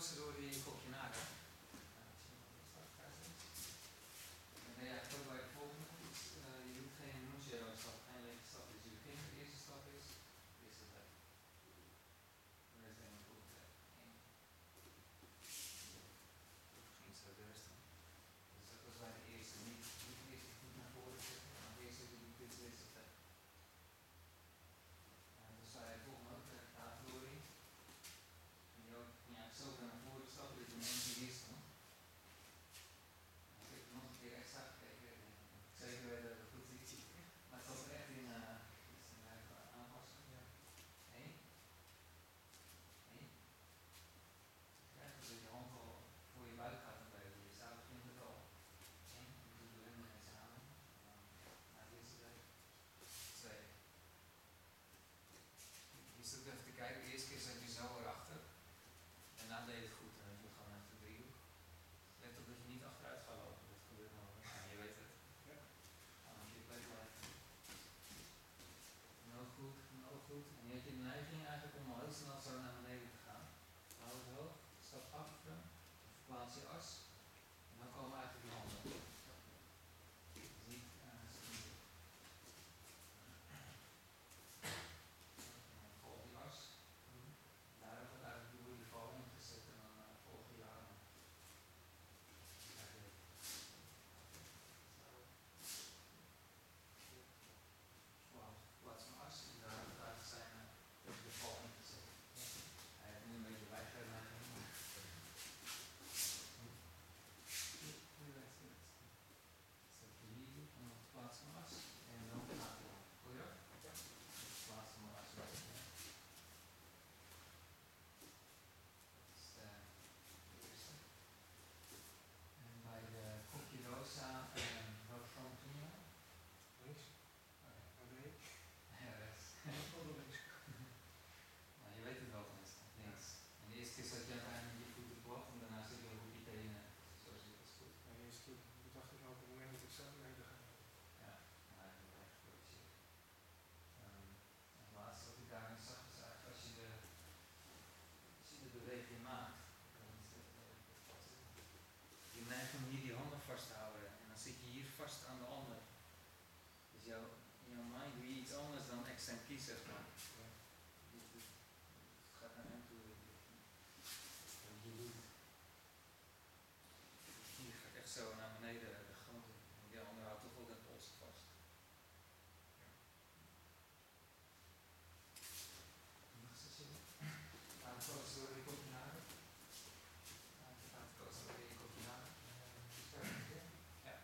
Procedure kopje naden. Dan ben je eigenlijk ook bij de volgende iets. Uh, je doet geen nuncio stap, geen lege stap. Dus je begint, de eerste stap is, de eerste weg. De rest helemaal goed. één. Begint zo de rest dan. Dus dat was bij de eerste. Niet, niet de eerste voet naar voren zetten, maar de eerste doe ik dit de eerste weg. En dan sta je volgende ook de tafeldoring. En je ook ja, zo naar voren stappen, dat je in één keer hier stond. Ik heb nog een keer extra gekeken. Zeker weten dat ik goed zie. Maar het was er echt in, uh, dus dan even aanpassen. Ja. Eén. Eén. Krijg je dat je hand al voor je buik gaat een beetje. Dus daar begint het al. Eén. Je doet de rem eens aan. Naar de eerste week. Twee. Je zit ook even te kijken. De eerste keer zat je zo erachter. En dan deed je het goed. En dan heb je gewoon even de driehoek. Let op dat je niet achteruit gaat lopen. Dat gebeurt nog wel. Ja, je weet het. Ja. Dan moet je het plek blijven. Heel goed, heel goed. En je hebt je neiging eigenlijk om al heel snel zo naar beneden te gaan. Hou het hoog, stap achter, verplaats je as. En dan komen eigenlijk die handen. Dus niet, uh, niet. En dan volg je as. Daar gaat eigenlijk de boel je val in gezet en dan uh, volg je je armen. Plaats van as en daar, daar zijn uh, de val in gezet. Hij heeft nu een beetje bijgelegd. Zet je hier en dan plaats van as en dan gaat hij. Goeie dag? Ja. Plaats van as. Dat is uh, de eerste. En bij de kopje rosa en welke kant ging je? Links. Oké. Naar beneden. Ja, rechts. Nou, je weet het wel tenminste. Links. En de eerste keer zat je uiteindelijk je voeten plat en daarna zit je op je tenen. Zo zit het goed. En eerst toen dacht ik op het moment dat ik zelf beneden ga. Ja, en eigenlijk echt geproduceerd. Um, het laatste wat ik daarin zag is eigenlijk als je de, als je de beweging maakt, dan is het, uh, je neigt om hier die handen vast te houden en dan zit je hier vast aan de ander. Dus jouw, in jouw mind doe je iets anders dan extend kies, zeg maar. Ja. Het, het, het gaat naar hem toe. En je doet. Hier gaat echt zo naar beneden de grond in. Want die ander houdt toch wel de polsen vast. Nog eens zitten. Laat het koos door je kopje naden. Laat het koos door je kopje naden. Ja.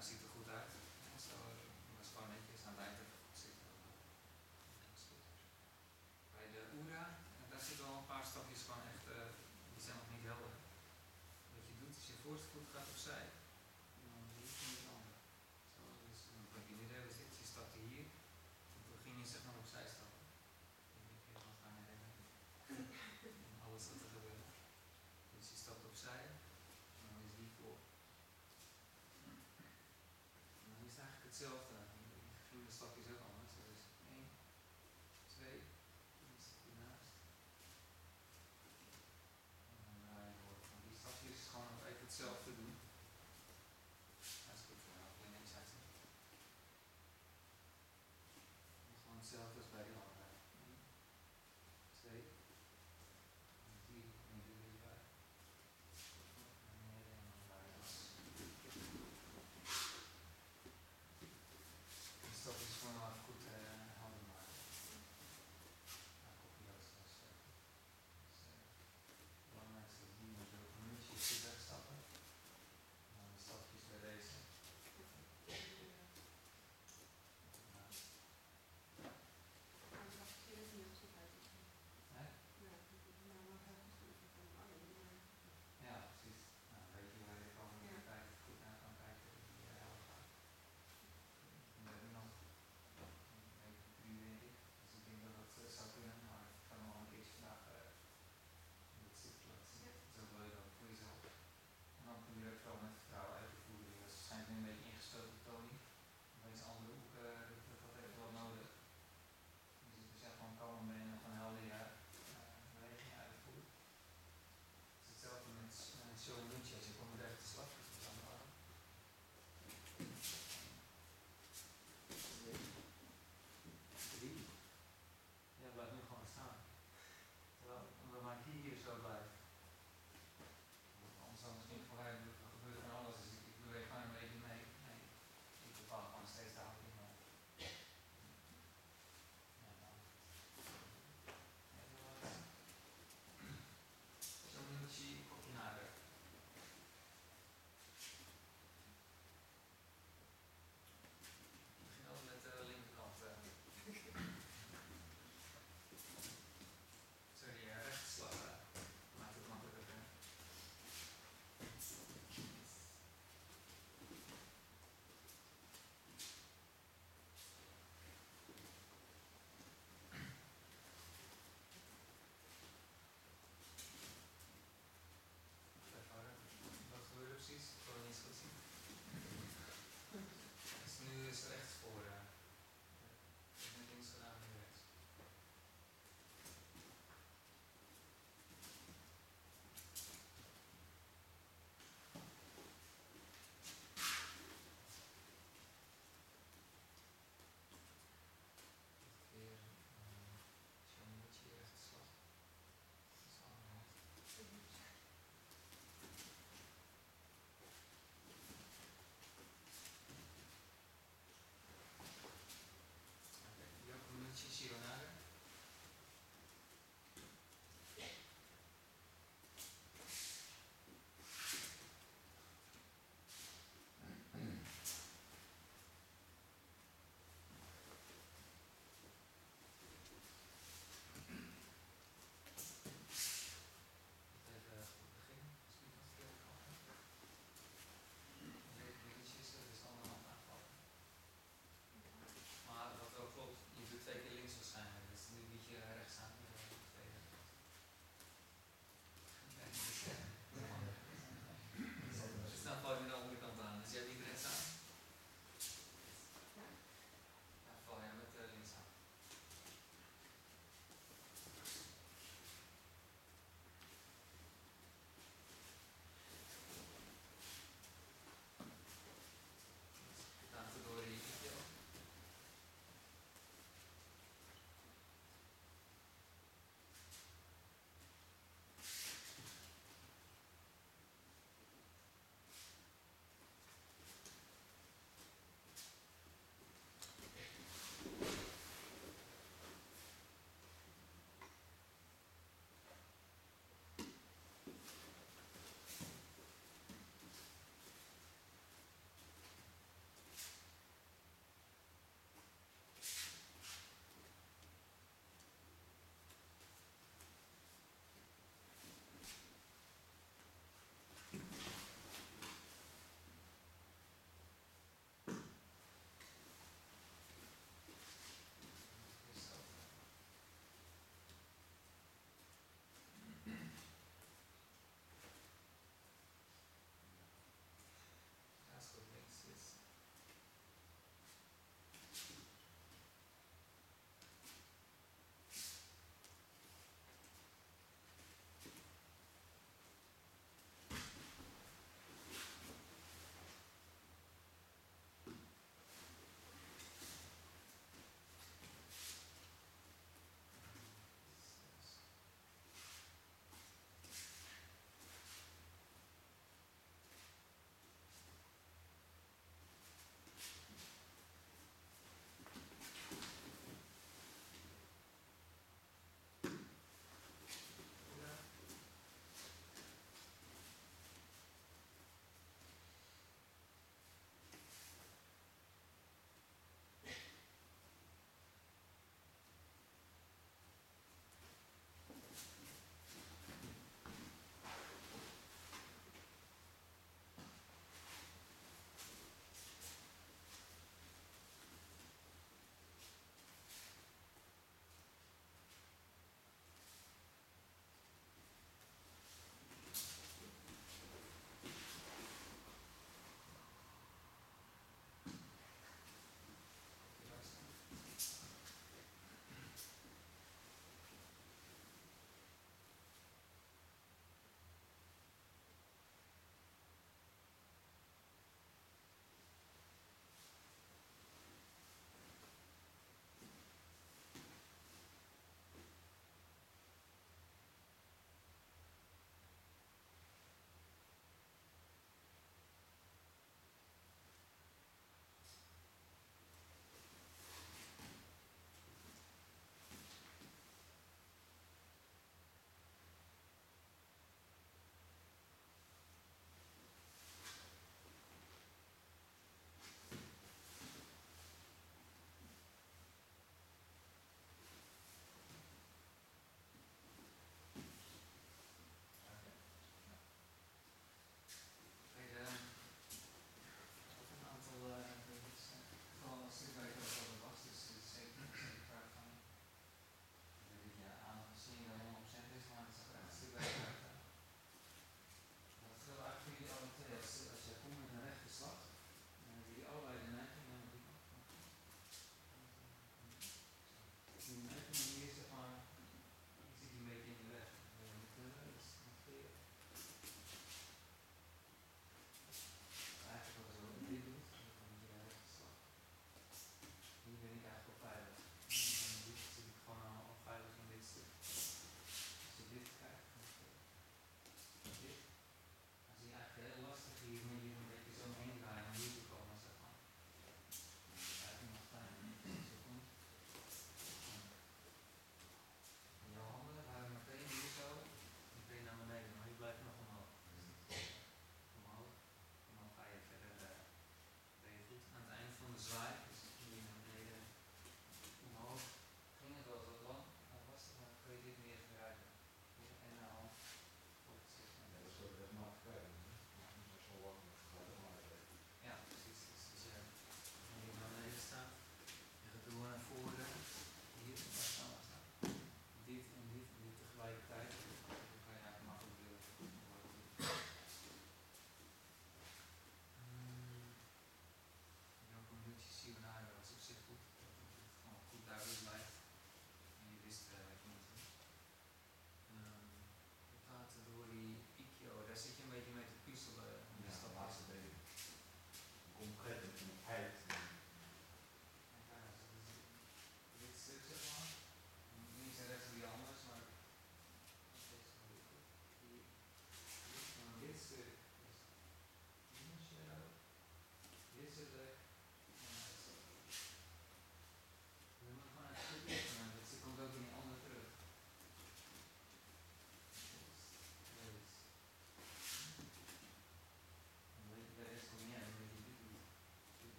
het ziet er goed uit. Ja, zo, dat is gewoon netjes aan het eind even goed zitten. Bij de Oera, daar zitten al een paar stapjes gewoon echt, uh, die zijn nog niet helder. Wat je doet is je voorste voet gaat opzij. En dan hier en die andere. Zo, dus dan heb je nu de hele zit, je stapte hier. En toen ging je zeg maar opzij stappen. En ik heb wat gaan herinneren. En alles wat er gebeurt. Dus je stapt opzij. En dan is die voor. En dan is het eigenlijk hetzelfde. Je vloede stapjes ook anders. Dus één, twee, dan is het hiernaast. En dan draai je door. En die stapjes is gewoon nog even hetzelfde doen.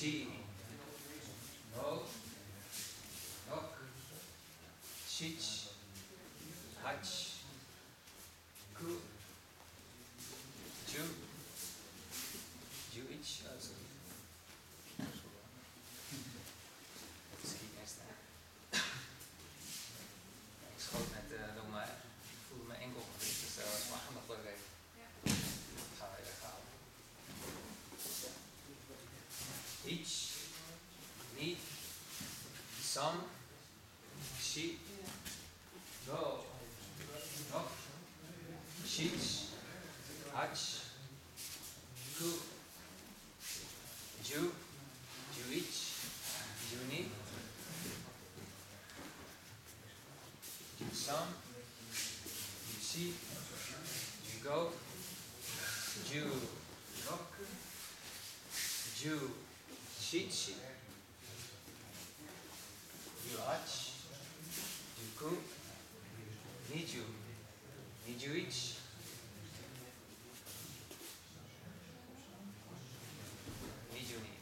Shi, Go, Nok, Shich, Hach, Ku, Ju, Juich, oh sorry. Schiet net staan. Ik schoot net uh, door mijn, ik voelde mijn enkel gewricht, dus dat was mijn aandacht leuk even. Dat gaan we weghalen. Ich, Ni, Sam, Shi, Go, Nok, Shich, Hach, Ku, Ju, Juich, Juni, Jusam, Jusi, Jugo, Ju, Nok, Ju, Shichi, Juach, Juku, Niju, Nijuich, Nijuni.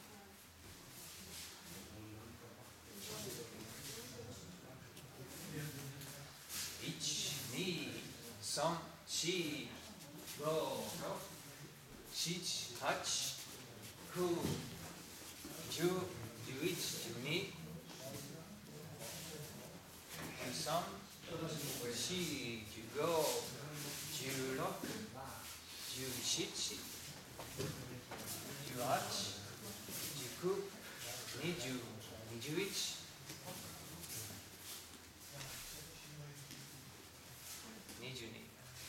Ich, Ni, Sam, Shi, Go, Shich, Hach, Ku, Ju, Juich, Juni, Jusam, Shi, Jugo, Julok, Jushichi, Juach, Juku, Niju, Nijuich, Nijuni.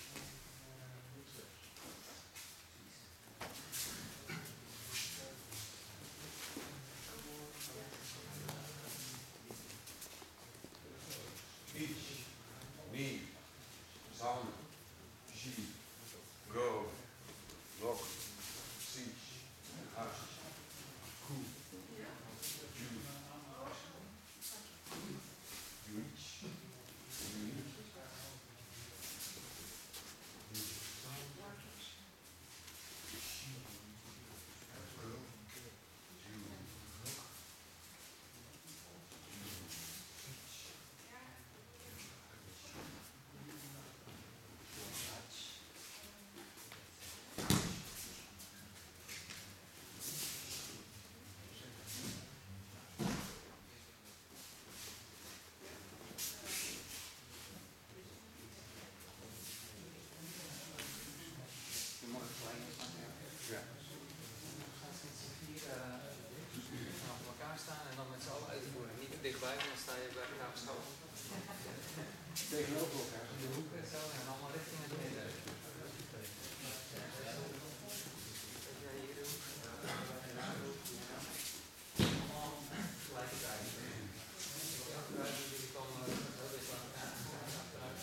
Ich, Ni, Sam, Shi, Go, Nok, Sich, Hach, Ku, Ju, Juich, Juni, Je mag het gelijk eens maken. Ja. We gaan sinds vier uh, achter elkaar staan en dan met z'n allen uitvoeren. Niet te dichtbij, want dan sta je bij elkaar op school. Tegenover elkaar. De hoeken zo en allemaal richting het midden. Dat jij hier doet. Allemaal tegelijkertijd. Achteruit, jullie komen zo dicht bij elkaar. Achteruit.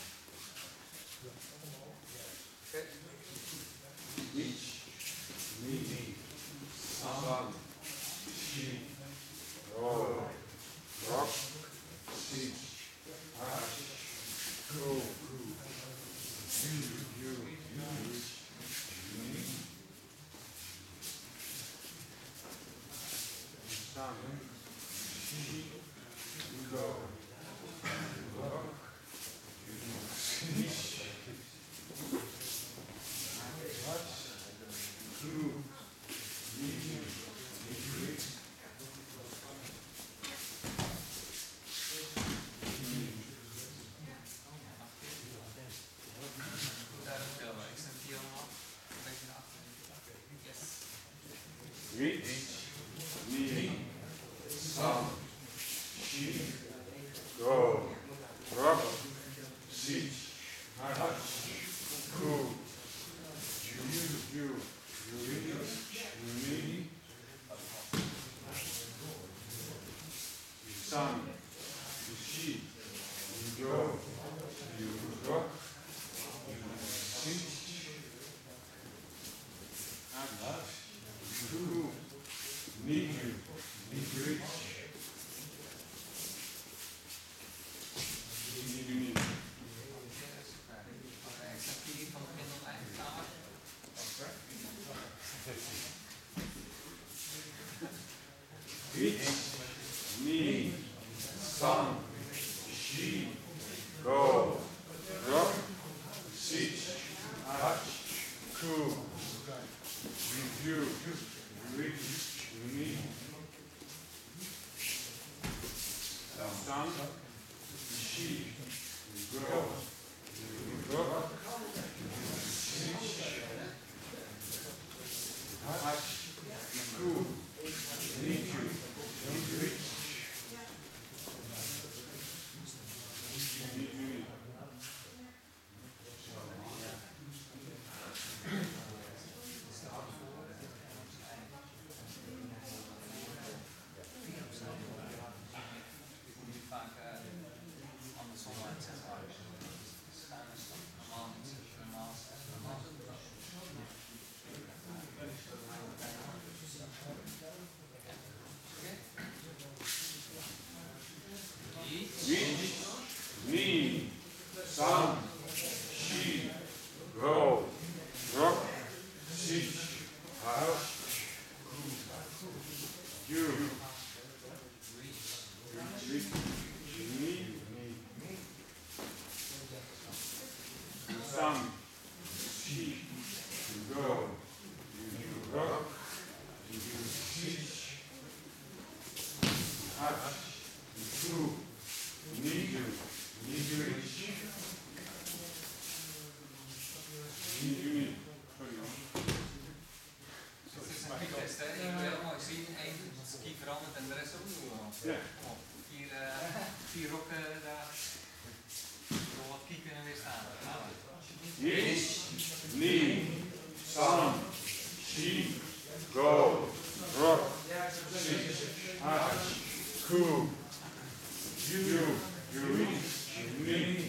Oké. Ich, Ni, Sam, Shi, Go, Nok, Sich, Hach, Ku, Ju, Ju, Juich, Juni, Sam, Shi, Go, Nok, Sich, True. Medium. Increase. Oh ja, nog een keer. Grow. Rock. Hard. Cool. Need you. Need you. Knee, sun, she, go, rock, sit, hard, you, reach, knee, sun, she, go, you rock, you sit, hard, two, need you. Need you reach? Need you niet? Sorry hoor. Het is een kiektest, hè? Je wil heel mooi zien. Eén ski verandert en de rest ook. Ja. Kom op. Vier, uh, vier rokken daar. Ik wil wat kie kunnen weerstaan. Yes, knee, sun, she, go, rock, sit, hard, cool, you, you reach. Knee,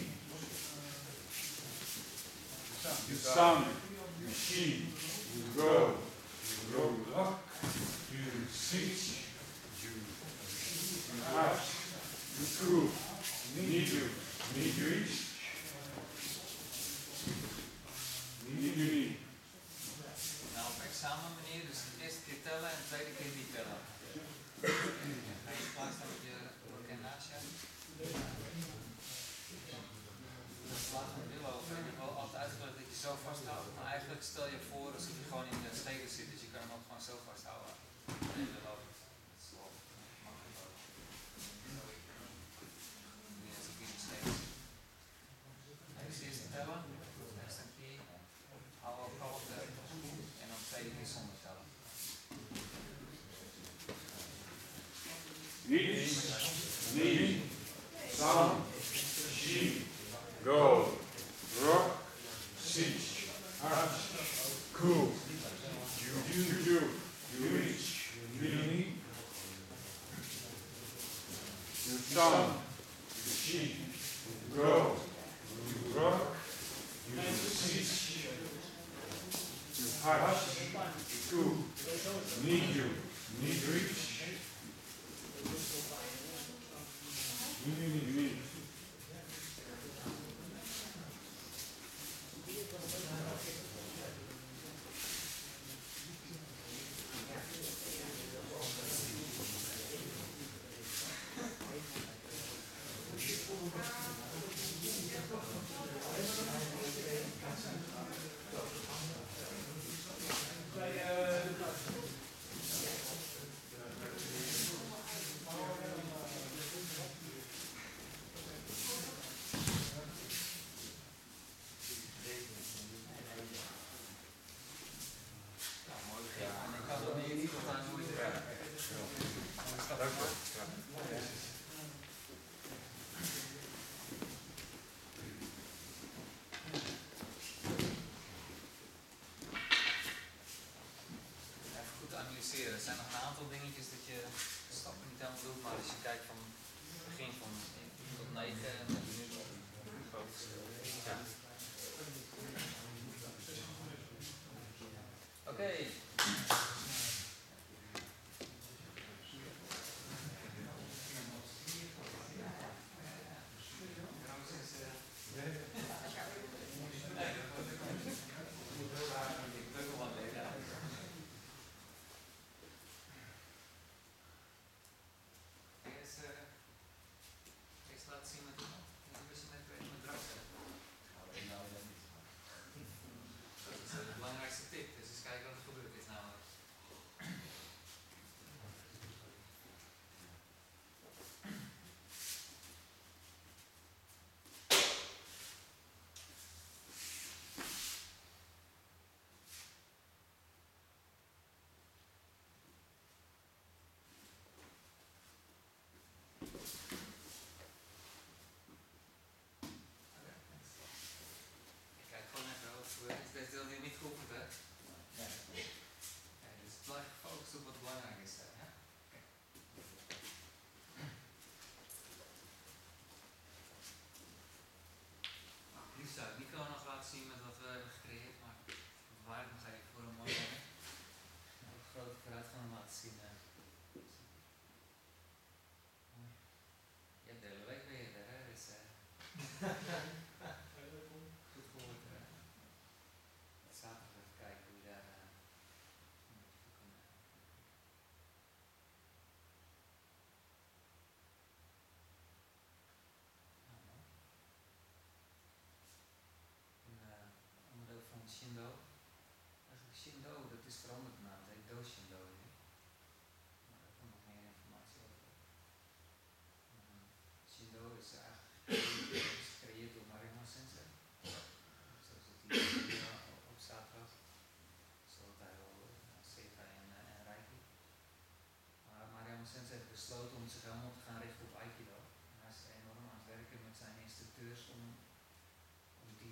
you sun, you she, you go, you go rock, you sit, you hard, you cool, need you, need you reach, need you need. Nou, op examen meneer, dus de eerste keer tellen en de tweede keer niet tellen. Ga je klaarstaan met je bekend naast je? Laat me willen over. Ik heb wel altijd uitgelegd dat je zo vasthoudt, maar eigenlijk stel je voor alsof je gewoon in de steden zit, dus je kan hem ook gewoon zo vasthouden. Nee, dat loopt. Dat is wel makkelijk ook. Niet alsof je in de steden zit. Dus eerst tellen, eerst een keer, hou ook kalmte en dan tweede keer zonder tellen. Niet, niet, sun, she, go, rock, sit, hard, cool, you, you, you, you reach, you need, you sun, you she, you go, you rock, you sit, you hard, cool, need you, need reach, you need, you need. Er zijn nog een aantal dingetjes dat je de stappen niet helemaal doet, maar als je kijkt van het begin van tot negen en dan nu nog een groot verschil. Ja. Oké. Okay. Eerst laten zien wat je doet.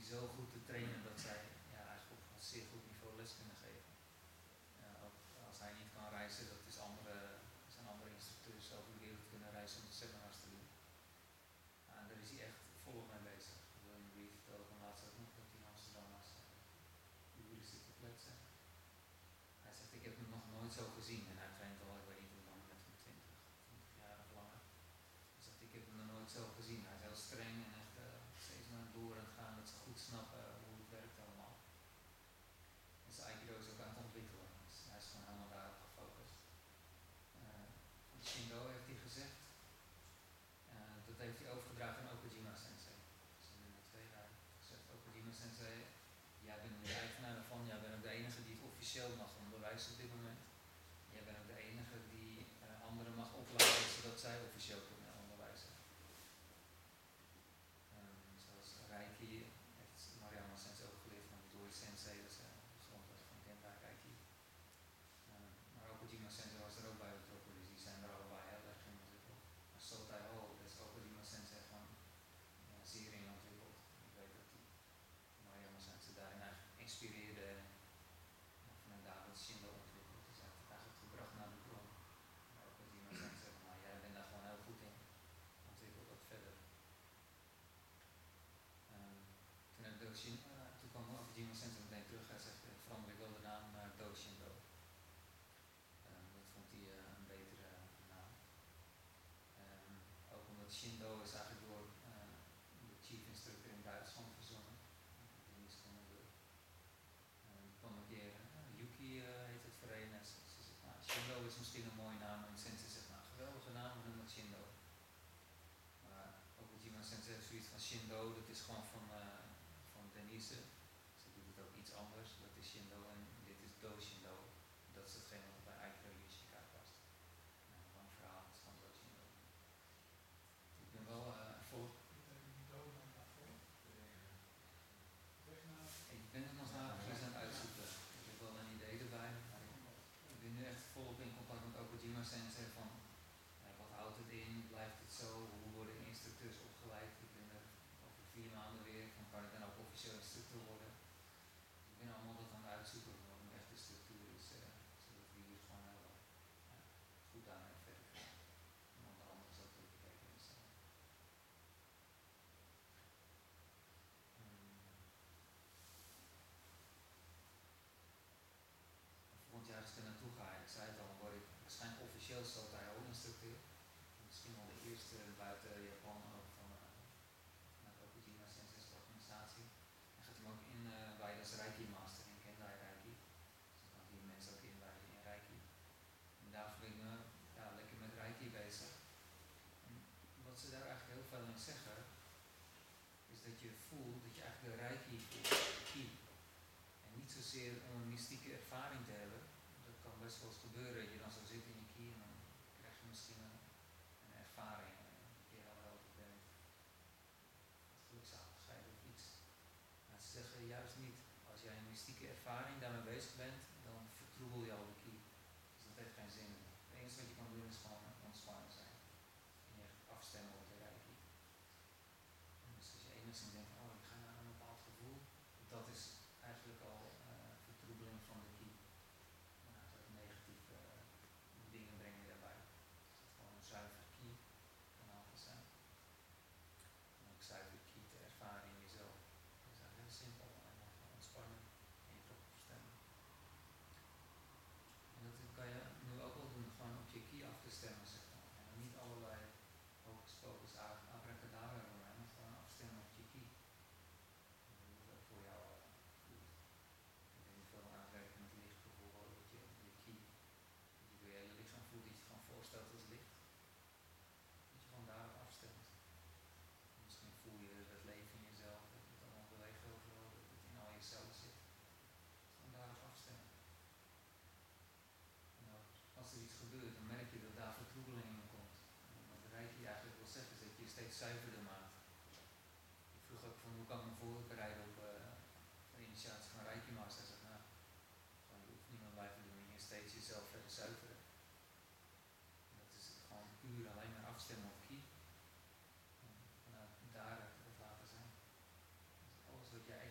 zo goed te trainen dat zij ja, eigenlijk op een zeer goed niveau les kunnen geven. Uh, ook als hij niet kan reizen, dat is andere, zijn andere instructeurs over de wereld kunnen reizen om seminars te doen. Uh, daar is hij echt volop mee bezig. William Reed vertelde van laatst ook nog dat hij in Amsterdam was. Uh, uren zit te kletsen. Hij zegt, ik heb hem nog nooit zo gezien en hij traint al, ik weet niet hoe lang, met hem twintig, twintig jaar of langer. Hij zegt, ik heb hem nog nooit zo gezien. Hij is heel streng en echt uh, steeds maar door aan het gaan dat ze goed snappen uh, hoe het werkt allemaal. En zijn Aikido is ook aan het ontwikkelen, dus hij is gewoon helemaal daarop gefocust. Uh, van Shindo heeft hij gezegd, uh, dat heeft hij overgedragen aan Okajima Sensei. Dus in de twee jaar gezegd, Okajima Sensei, jij bent de eigenaar ervan, jij bent ook de enige die het officieel mag onderwijzen op dit moment. Jij bent ook de enige die uh, anderen mag opleiden zodat zij officieel kunnen onderwijzen. Um, zoals Reiki heeft Mariama Sensei ook geleerd van Doi Sensei, dat is uh, de grondlegger van Gentai Reiki. Um, maar ook Okajima Sensei was er ook bij betrokken, dus die zijn er allebei heel erg in ontwikkeld. Maar Sotai Ho, dat is Okajima Sensei van ja, zeer in ontwikkeld. Ik weet dat die Mariama Sensei daarin eigenlijk inspireerde en vanuit daar wat Shindo ontwikkeld. Dus hij heeft het eigenlijk gebracht naar de bron. Maar Okajima Sensei van, nou, jij bent daar gewoon heel goed in. Ontwikkel dat verder. Um, toen, heb Doshin, uh, toen kwam Okajima Sensei meteen terug. Hij zegt, uh, verander ik wel de naam naar Doshindo. Um, dat vond hij uh, een betere uh, naam. Um, ook omdat Shindo is eigenlijk door uh, de chief instructor in Duitsland verzonnen. Dennis Kommandeur. Um, kwam een keer, uh, Yuki uh, heet het voor een. Ze, ze zegt, nou, Shindo is misschien een mooie naam. En Sensei zegt, nou, geweldige naam, we noemen het Shindo. Maar Okajima Sensei heeft zoiets van Shindo, dat is gewoon van, uh, van Denise. Ze doet het ook iets anders, dat is Shindo en dit is Do-Shindo. Dat is hetgeen wat bij Aikido Jushika past. Nou, een lang verhaal, het is gewoon Do-Shindo. Ik ben wel uh, vol. Ik ben er nog maar precies aan het uitzoeken. Ik heb wel een idee erbij, maar ik, ik ben nu echt volop in contact met Okajima Sensei van uh, wat houdt het in, blijft het zo, hoe worden instructeurs opgeleid. Ik ben er over vier maanden weer, van kan ik dan ook officieel instructeur worden. Ik ben allemaal dat aan het uitzoeken wat een echte structuur is, uh, zodat we hier gewoon heel uh, goed daarmee verder gaan. En onder andere zo te bekijken is. Uh, um, volgend jaar als ik er naartoe ga, ik zei het al, dan word ik waarschijnlijk officieel Sotai Ho instructeur. Misschien wel de eerste buiten Japan ook van uh, vanuit Okajima Sensei's organisatie. Hij gaat hem ook inwijden uh, als Reiki Master in Kendai Reiki. Dus dan kan ik die mensen ook inwijden in Reiki. En daarvoor ben ik nu ja, lekker met Reiki bezig. En wat ze daar eigenlijk heel veel in zeggen, is dat je voelt dat je eigenlijk de Reiki voelt, de ki. En niet zozeer om een mystieke ervaring te hebben. Dat kan best wel eens gebeuren dat je dan zo zit in je ki en dan krijg je misschien een, een ervaring, een keer al helder bent, gelukzaligheid of iets. Maar ze zeggen juist niet, als jij een mystieke ervaring daarmee bezig bent, dan vertroebel je al de ki. Dus dat heeft geen zin. Het enige wat je kan doen is gewoon ontspannen zijn. En je echt afstemmen op de Reiki. En dus als je enigszins denkt, oh ik ga naar een bepaald gevoel, dat is eigenlijk al uh, vertroebeling van de ki. Nou, dat is negatieve uh, dingen breng je daarbij. Dus dat gewoon een zuiver ki kanaal te zijn. En ook zuiver ki te ervaren in jezelf. Dat is eigenlijk heel simpel. En dan gewoon ontspannen en je erop afstemmen. En dat kan je nu ook wel doen, gewoon op je ki af te stemmen, zeg maar. En niet allerlei hocus pocus abracadabra doen, maar gewoon afstemmen op je ki. En hoe dat voor jou uh, voelt. Ik denk niet veel aanwerken met licht bijvoorbeeld, dat je je ki, dat je door je hele lichaam voelt, dat je het gewoon voorstelt als licht. Dat je gewoon daarop afstemt. En misschien voel je dat leven in jezelf, dat het allemaal beweegt overal, dat het in al je cellen zit. Dus gewoon daarop afstemmen. En ook, als er iets gebeurt, dan merk je dat daar vertroebeling in komt. En wat de Reiki eigenlijk wil zeggen, is dat je je steeds zuiverder maakt. Ik vroeg ook van hoe kan ik me voorbereiden op uh, de initiatie van Reiki Master. Hij zegt, nou, gewoon je oefeningen blijven doen en je steeds jezelf verder zuiveren. En dat is gewoon puur alleen maar afstemmen op ki. En vanuit daar het laten zijn. Dus alles wat jij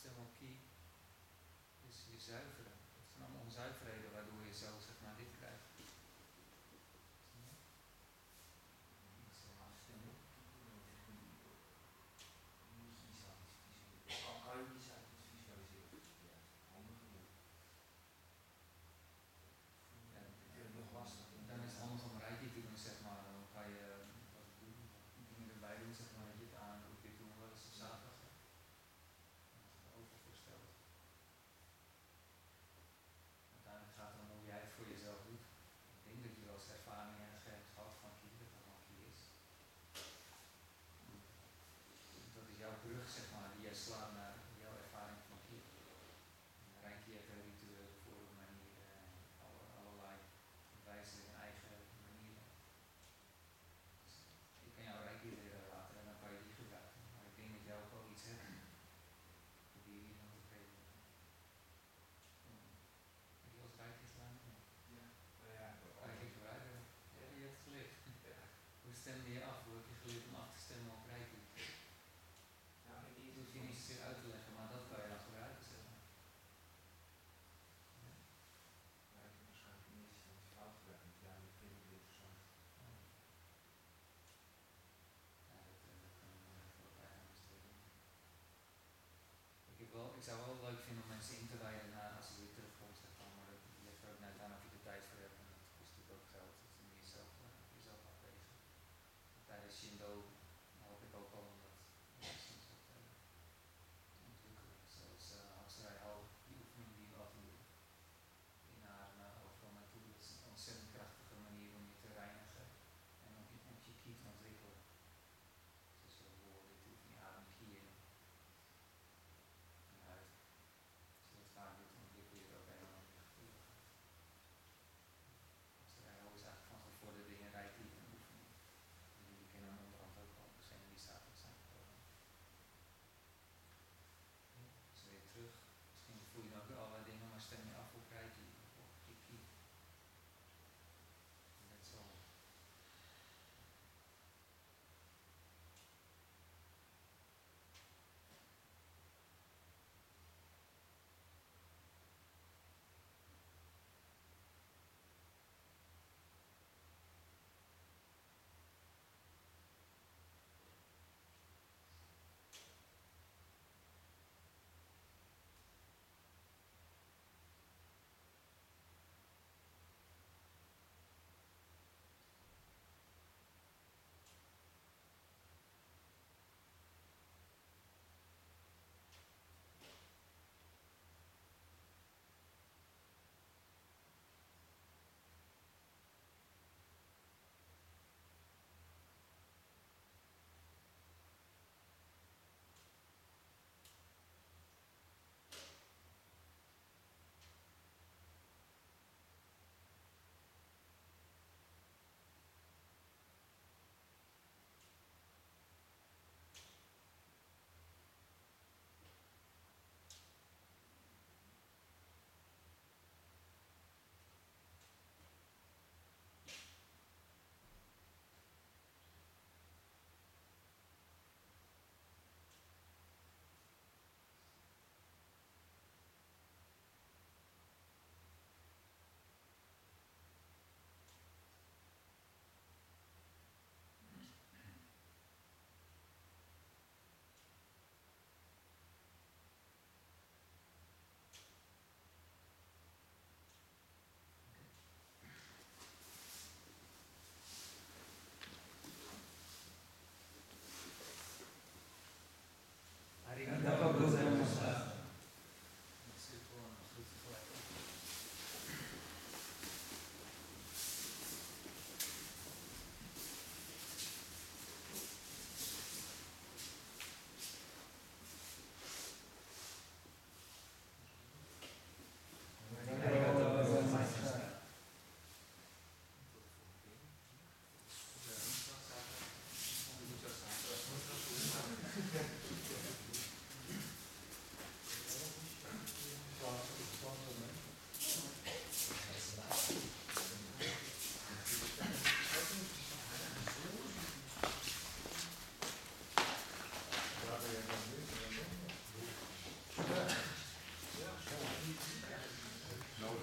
stem op key is je zuiveren. Dat zijn allemaal onzuiverheden waardoor je zo zeg maar dit